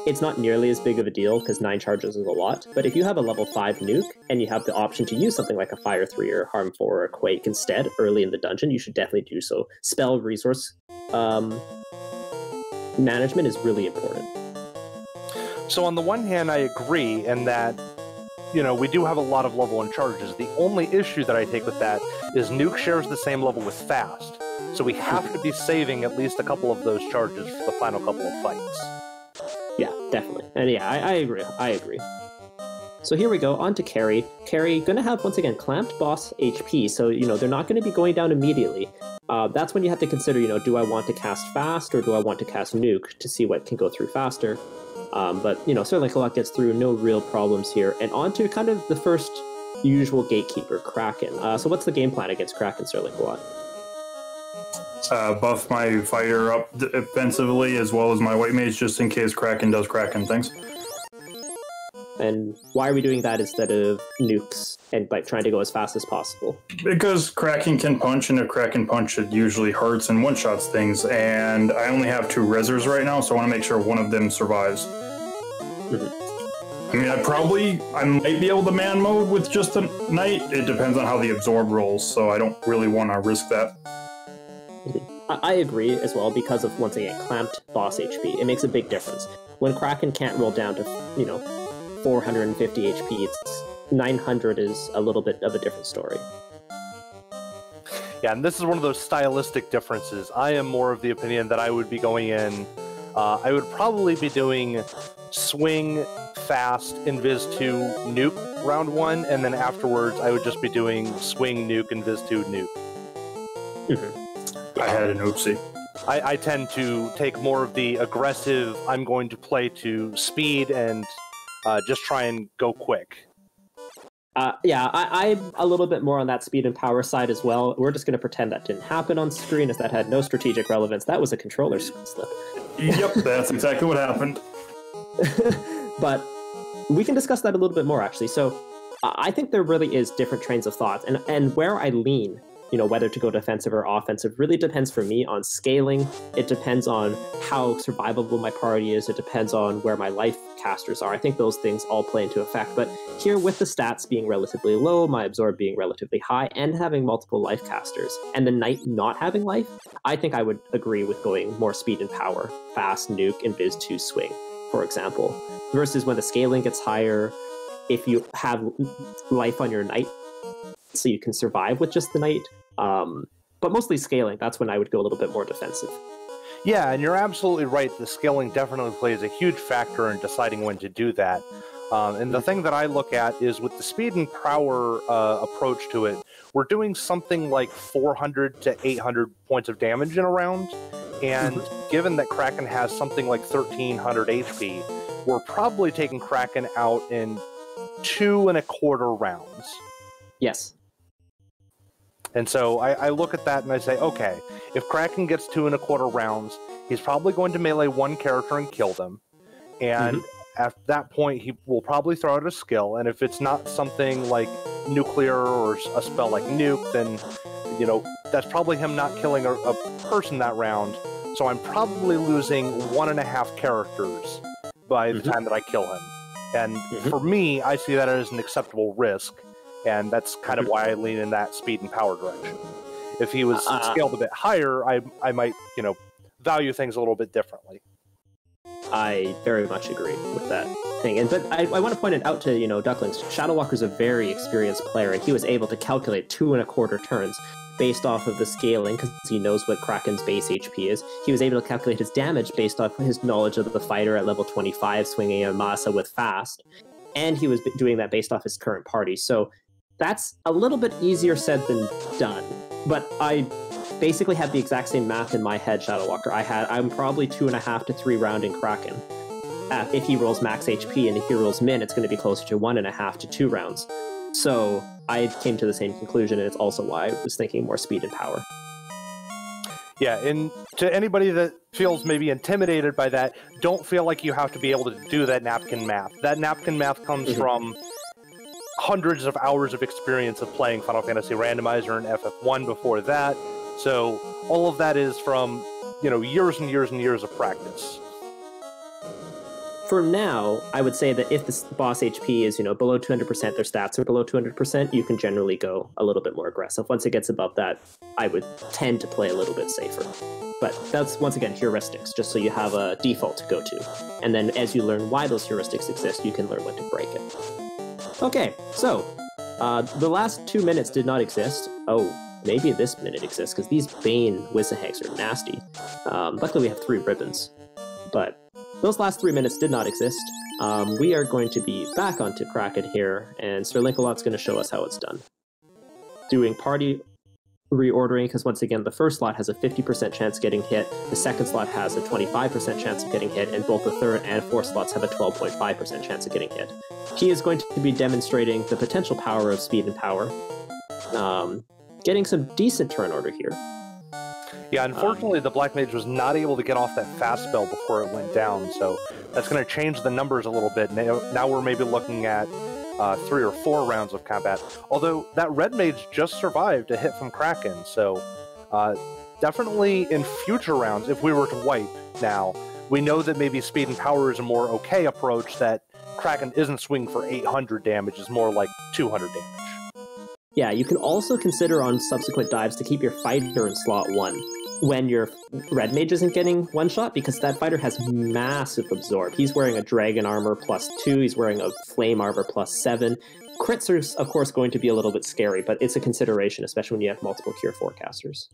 it's not nearly as big of a deal because nine charges is a lot. But if you have a level five nuke and you have the option to use something like a Fire three or Harm four or Quake instead early in the dungeon, you should definitely do so. Spell resource um, management is really important. So on the one hand, I agree in that, you know, we do have a lot of level one charges. The only issue that I take with that is nuke shares the same level with fast. So we have to be saving at least a couple of those charges for the final couple of fights. Yeah, definitely. And yeah, I, I agree. I agree. So here we go, on to Carry. Carry, gonna have, once again, clamped boss H P, so, you know, they're not gonna be going down immediately. Uh, that's when you have to consider, you know, do I want to cast fast or do I want to cast nuke to see what can go through faster? Um, but, you know, Sterling Kalot gets through, no real problems here. And on to kind of the first usual gatekeeper, Kraken. Uh, so what's the game plan against Kraken, Sterling Kalot? Uh, buff my fighter up defensively as well as my white mage just in case Kraken does Kraken things. And why are we doing that instead of nukes and like trying to go as fast as possible? Because Kraken can punch, and if Kraken punch, it usually hurts and one-shots things. And I only have two rezzers right now, so I want to make sure one of them survives. Mm-hmm. I mean, I probably, I might be able to man mode with just a knight. It depends on how the absorb rolls, so I don't really want to risk that. I agree as well because of, once again, clamped boss H P. It makes a big difference. When Kraken can't roll down to, you know, four hundred fifty H P, it's nine hundred is a little bit of a different story. Yeah, and this is one of those stylistic differences. I am more of the opinion that I would be going in, uh, I would probably be doing swing, fast, invis two, nuke round one, and then afterwards I would just be doing swing, nuke, invis two, nuke. Mm-hmm. I had an oopsie. I, I tend to take more of the aggressive, I'm going to play to speed and uh, just try and go quick. Uh, yeah, I, I'm a little bit more on that speed and power side as well. We're just going to pretend that didn't happen on screen, as that had no strategic relevance. That was a controller slip. Yep, that's exactly what happened. But we can discuss that a little bit more, actually. So I think there really is different trains of thought, and, and where I lean, you know, whether to go defensive or offensive really depends for me on scaling. It depends on how survivable my party is. It depends on where my life casters are. I think those things all play into effect. But here, with the stats being relatively low, my absorb being relatively high, and having multiple life casters, and the knight not having life, I think I would agree with going more speed and power, fast, nuke, and biz two swing, for example. Versus when the scaling gets higher, if you have life on your knight, so you can survive with just the knight. Um, but mostly scaling, that's when I would go a little bit more defensive. Yeah, and you're absolutely right. The scaling definitely plays a huge factor in deciding when to do that. Um, and the thing that I look at is with the speed and power uh, approach to it, we're doing something like four hundred to eight hundred points of damage in a round. And mm-hmm. given that Kraken has something like thirteen hundred H P, we're probably taking Kraken out in two and a quarter rounds. Yes. And so I, I look at that and I say, okay, if Kraken gets two and a quarter rounds, he's probably going to melee one character and kill them. And mm-hmm. at that point, he will probably throw out a skill. And if it's not something like nuclear or a spell like nuke, then, you know, that's probably him not killing a, a person that round. So I'm probably losing one and a half characters by the mm-hmm. time that I kill him. And mm-hmm. for me, I see that as an acceptable risk. And that's kind of why I lean in that speed and power direction. If he was uh, scaled a bit higher, I I might, you know, value things a little bit differently. I very much agree with that thing. And but I, I want to point it out to, you know, Ducklings. Shadowwalker's a very experienced player, and he was able to calculate two and a quarter turns based off of the scaling, because he knows what Kraken's base H P is. He was able to calculate his damage based off his knowledge of the fighter at level twenty-five, swinging a Masa with fast. And he was doing that based off his current party. So that's a little bit easier said than done, but I basically had the exact same math in my head, Shadowwalker. I had, I'm probably two and a half to three rounding Kraken. Uh, if he rolls max H P, and if he rolls min, it's going to be closer to one and a half to two rounds. So I came to the same conclusion, and it's also why I was thinking more speed and power. Yeah, and to anybody that feels maybe intimidated by that, don't feel like you have to be able to do that napkin math. That napkin math comes mm-hmm. from hundreds of hours of experience of playing Final Fantasy Randomizer and F F one before that. So all of that is from, you know, years and years and years of practice. for now, I would say that if the boss H P is, you know, below two hundred percent, their stats are below two hundred percent, you can generally go a little bit more aggressive. Once it gets above that, I would tend to play a little bit safer. But that's, once again, heuristics, just so you have a default to go to. And then as you learn why those heuristics exist, you can learn when to break it. Okay, so uh, the last two minutes did not exist. Oh, maybe this minute exists, because these Bane Wizahags are nasty. Um, luckily we have three ribbons. But those last three minutes did not exist. Um, we are going to be back onto Kraken here, and Sir Linkalot's going to show us how it's done. Doing party reordering, because once again, the first slot has a fifty percent chance of getting hit, the second slot has a twenty-five percent chance of getting hit, and both the third and fourth slots have a twelve point five percent chance of getting hit. He is going to be demonstrating the potential power of speed and power, um, getting some decent turn order here. Yeah, unfortunately, um, the Black Mage was not able to get off that fast spell before it went down, so that's going to change the numbers a little bit. Now, now we're maybe looking at uh, three or four rounds of combat. Although that Red Mage just survived a hit from Kraken, so uh, definitely in future rounds, if we were to wipe now, we know that maybe speed and power is a more okay approach, that Kraken isn't swinging for eight hundred damage, it's more like two hundred damage. Yeah, you can also consider on subsequent dives to keep your fighter in slot one when your Red Mage isn't getting one shot, because that fighter has massive absorb. He's wearing a dragon armor plus two, he's wearing a flame armor plus seven. Crits are, of course, going to be a little bit scary, but it's a consideration, especially when you have multiple Cure Forecasters.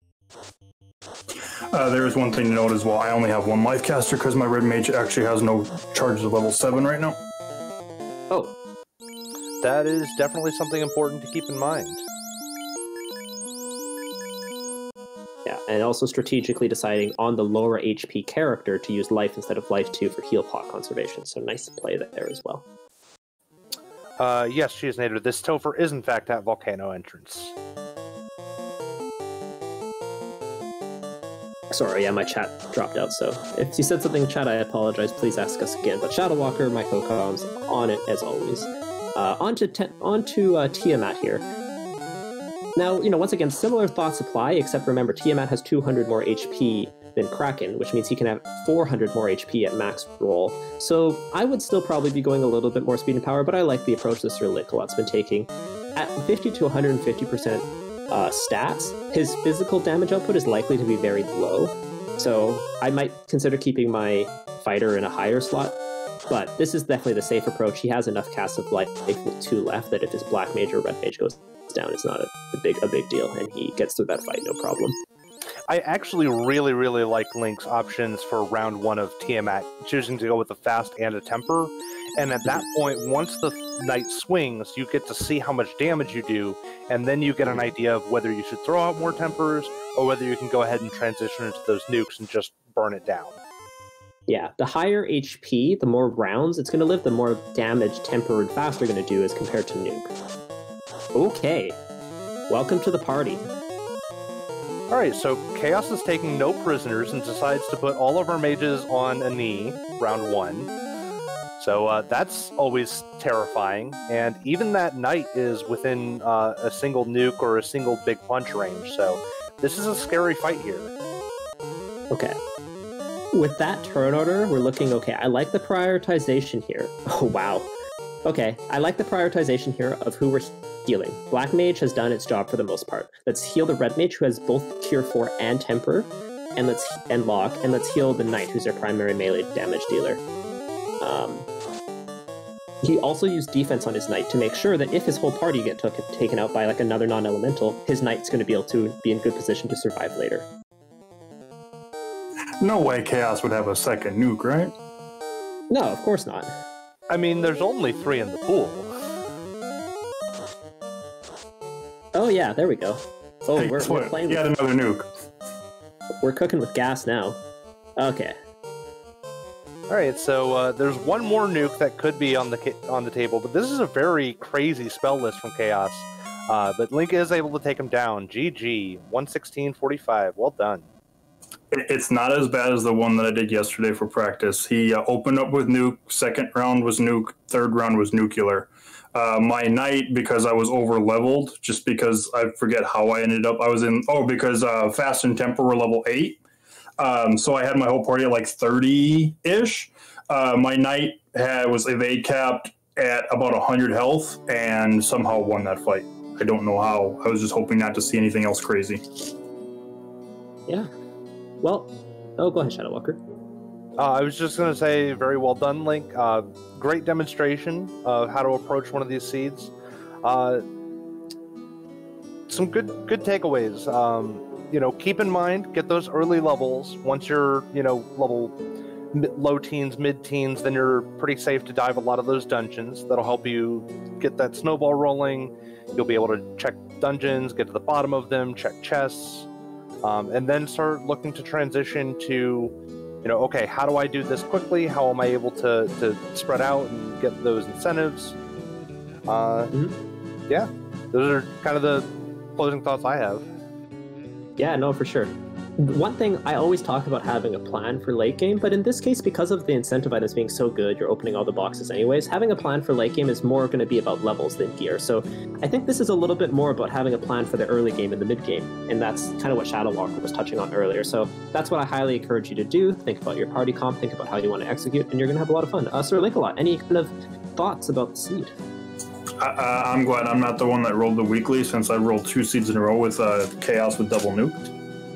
Uh, there is one thing to note as well. I only have one life caster because my Red Mage actually has no charges of level seven right now. Oh. That is definitely something important to keep in mind. Yeah, and also strategically deciding on the lower H P character to use life instead of life two for heal pot conservation. So nice play there as well. Uh, yes, she is native. This Topher is in fact at Volcano entrance. Sorry, yeah, my chat dropped out, so if you said something in chat, I apologize. Please ask us again. But Shadow Walker, my co-com's on it as always. Uh, on to, te- on to uh, Tiamat here. Now, you know, once again, similar thoughts apply, except remember, Tiamat has two hundred more H P than Kraken, which means he can have four hundred more H P at max roll. So I would still probably be going a little bit more speed and power, but I like the approach that Sir Linkalot's been taking. At fifty to one hundred fifty percent uh, stats, his physical damage output is likely to be very low. So I might consider keeping my fighter in a higher slot. But this is definitely the safe approach. He has enough casts of life with two left that if his Black Mage or Red Mage goes down, it's not a, a big a big deal, and he gets through that fight no problem. I actually really, really like Link's options for round one of Tiamat, choosing to go with a fast and a temper. And at that point, once the knight swings, you get to see how much damage you do, and then you get an idea of whether you should throw out more tempers, or whether you can go ahead and transition into those nukes and just burn it down. Yeah, the higher H P, the more rounds it's going to live, the more damage temper and fast are going to do as compared to nuke. Okay, welcome to the party. Alright, so Chaos is taking no prisoners and decides to put all of our mages on a knee, round one. So uh, that's always terrifying, and even that knight is within uh, a single nuke or a single big punch range, so this is a scary fight here. Okay. With that turn order, we're looking okay. I like the prioritization here. Oh, wow. Okay, I like the prioritization here of who we're healing. Black Mage has done its job for the most part. Let's heal the Red Mage, who has both Cure four and Temper, and let's and Lock, and let's heal the Knight, who's our primary melee damage dealer. Um, he also used defense on his Knight to make sure that if his whole party get took, taken out by like another non-elemental, his Knight's going to be able to be in good position to survive later. No way Chaos would have a second nuke, right? No, of course not. I mean, there's only three in the pool. Oh yeah, there we go. Oh, hey, we're, we're playing. He had another nuke. We're cooking with gas now. Okay. Alright, so uh, there's one more nuke that could be on the on the table, but this is a very crazy spell list from Chaos. Uh, but Link is able to take him down. G G, one sixteen forty-five. Well done. It's not as bad as the one that I did yesterday for practice. He uh, opened up with nuke, second round was nuke, third round was nuclear. Uh, my knight, because I was over leveled, just because I forget how I ended up, I was in, oh, because uh, Fast and Temper were level eight. Um, so I had my whole party at like thirty-ish. Uh, my knight had, was evade capped at about one hundred health and somehow won that fight. I don't know how. I was just hoping not to see anything else crazy. Yeah. Well, oh, go ahead, Shadow Walker. Uh, I was just going to say, very well done, Link. Uh, great demonstration of how to approach one of these seeds. Uh, some good good takeaways. Um, you know, keep in mind, get those early levels. Once you're, you know, level mid, low teens, mid-teens, then you're pretty safe to dive a lot of those dungeons. That'll help you get that snowball rolling. You'll be able to check dungeons, get to the bottom of them, check chests, um, and then start looking to transition to, you know, okay, how do I do this quickly? How am I able to, to spread out and get those incentives? Uh, mm-hmm. Yeah, those are kind of the closing thoughts I have. Yeah, no, for sure. One thing, I always talk about having a plan for late game, but in this case, because of the incentive items being so good, you're opening all the boxes anyways, having a plan for late game is more going to be about levels than gear. So I think this is a little bit more about having a plan for the early game and the mid game, and that's kind of what Shadow Walker was touching on earlier. So that's what I highly encourage you to do. Think about your party comp, think about how you want to execute, and you're going to have a lot of fun. Uh, Sir Linkalot, any kind of thoughts about the seed? I, I'm glad I'm not the one that rolled the weekly, since I rolled two seeds in a row with uh, Chaos with double nuked.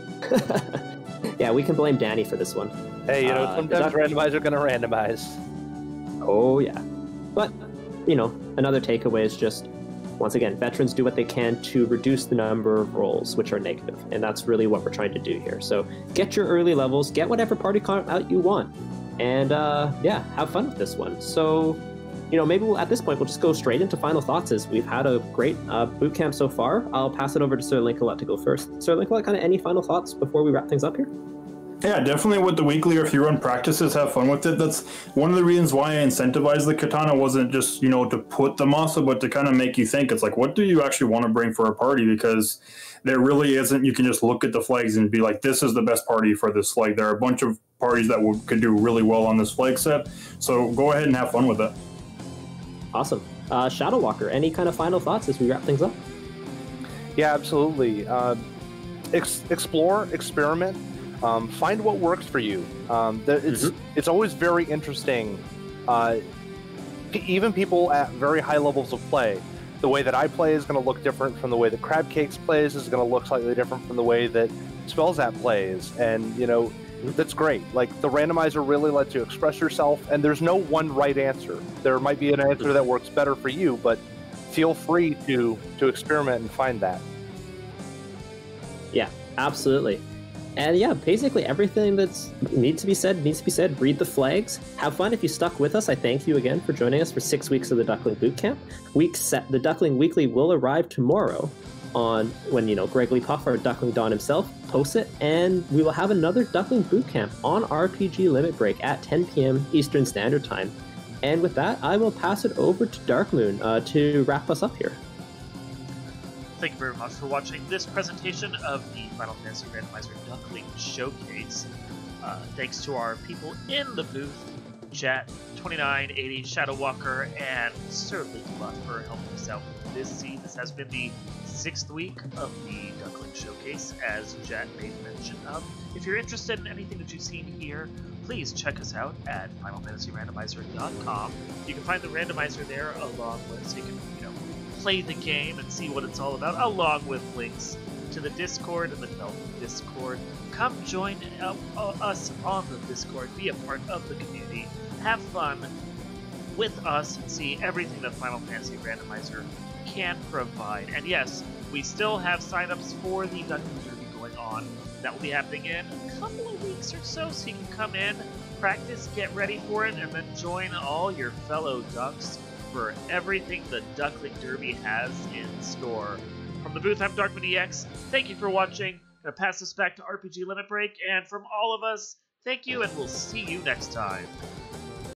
Yeah, we can blame Danny for this one. Hey, you know, uh, sometimes randomizer are going to randomize. Oh, yeah. But, you know, another takeaway is just, once again, veterans do what they can to reduce the number of rolls, which are negative, and that's really what we're trying to do here. So get your early levels, get whatever party count out you want, and, uh, yeah, have fun with this one. So, you know, maybe we'll, at this point, we'll just go straight into final thoughts, as we've had a great uh, boot camp so far. I'll pass it over to Sir Linkalot to go first. Sir Linkalot, kind of any final thoughts before we wrap things up here? Yeah, definitely with the weekly, or if you run practices, have fun with it. That's one of the reasons why I incentivized the katana, wasn't just, you know, to put the muscle, but to kind of make you think. It's like, what do you actually want to bring for a party? Because there really isn't, you can just look at the flags and be like, this is the best party for this flag. There are a bunch of parties that would, could do really well on this flag set. So go ahead and have fun with it. Awesome. Uh, Shadow Walker, any kind of final thoughts as we wrap things up? Yeah, absolutely. Uh, ex- explore, experiment, um, find what works for you. Um, the, it's mm-hmm. it's always very interesting. Uh, even people at very high levels of play, the way that I play is going to look different from the way that Crab Cakes plays. Is going to look slightly different from the way that Spellzap plays, and you know. That's great. Like, the randomizer really lets you express yourself, and there's no one right answer. There might be an answer that works better for you, but feel free to to experiment and find that. Yeah, absolutely. And yeah, basically everything that's needs to be said needs to be said. Read the flags. Have fun. If you stuck with us, I thank you again for joining us for six weeks of the Duckling Bootcamp. Week set, the Duckling Weekly will arrive tomorrow on when, you know, Gregory Puff, or Duckling Don himself, posts it, and we will have another Duckling Bootcamp on R P G Limit Break at ten p.m. Eastern Standard Time. And with that, I will pass it over to Darkmoon uh, to wrap us up here. Thank you very much for watching this presentation of the Final Fantasy Randomizer Duckling Showcase. Uh, thanks to our people in the booth, Jet, twenty-nine eighty, Shadow Walker, and Sir Linkalot for helping us out with this scene. This has been the sixth week of the Duckling Showcase, as Jet made mention of. If you're interested in anything that you've seen here, please check us out at Final Fantasy Randomizer dot com. You can find the randomizer there, along with, so you can, you know, play the game and see what it's all about, along with links to the Discord and the development Discord. Come join uh, uh, us on the Discord, be a part of the community, have fun with us, and see everything that Final Fantasy Randomizer can provide. And yes, we still have signups for the Duckling Derby going on. That will be happening in a couple of weeks or so, so you can come in, practice, get ready for it, and then join all your fellow Ducks for everything the Duckling Derby has in store. From the booth, I'm DarkmoonEX. Thank you for watching. Gonna pass this back to R P G Limit Break, and from all of us, thank you, and we'll see you next time.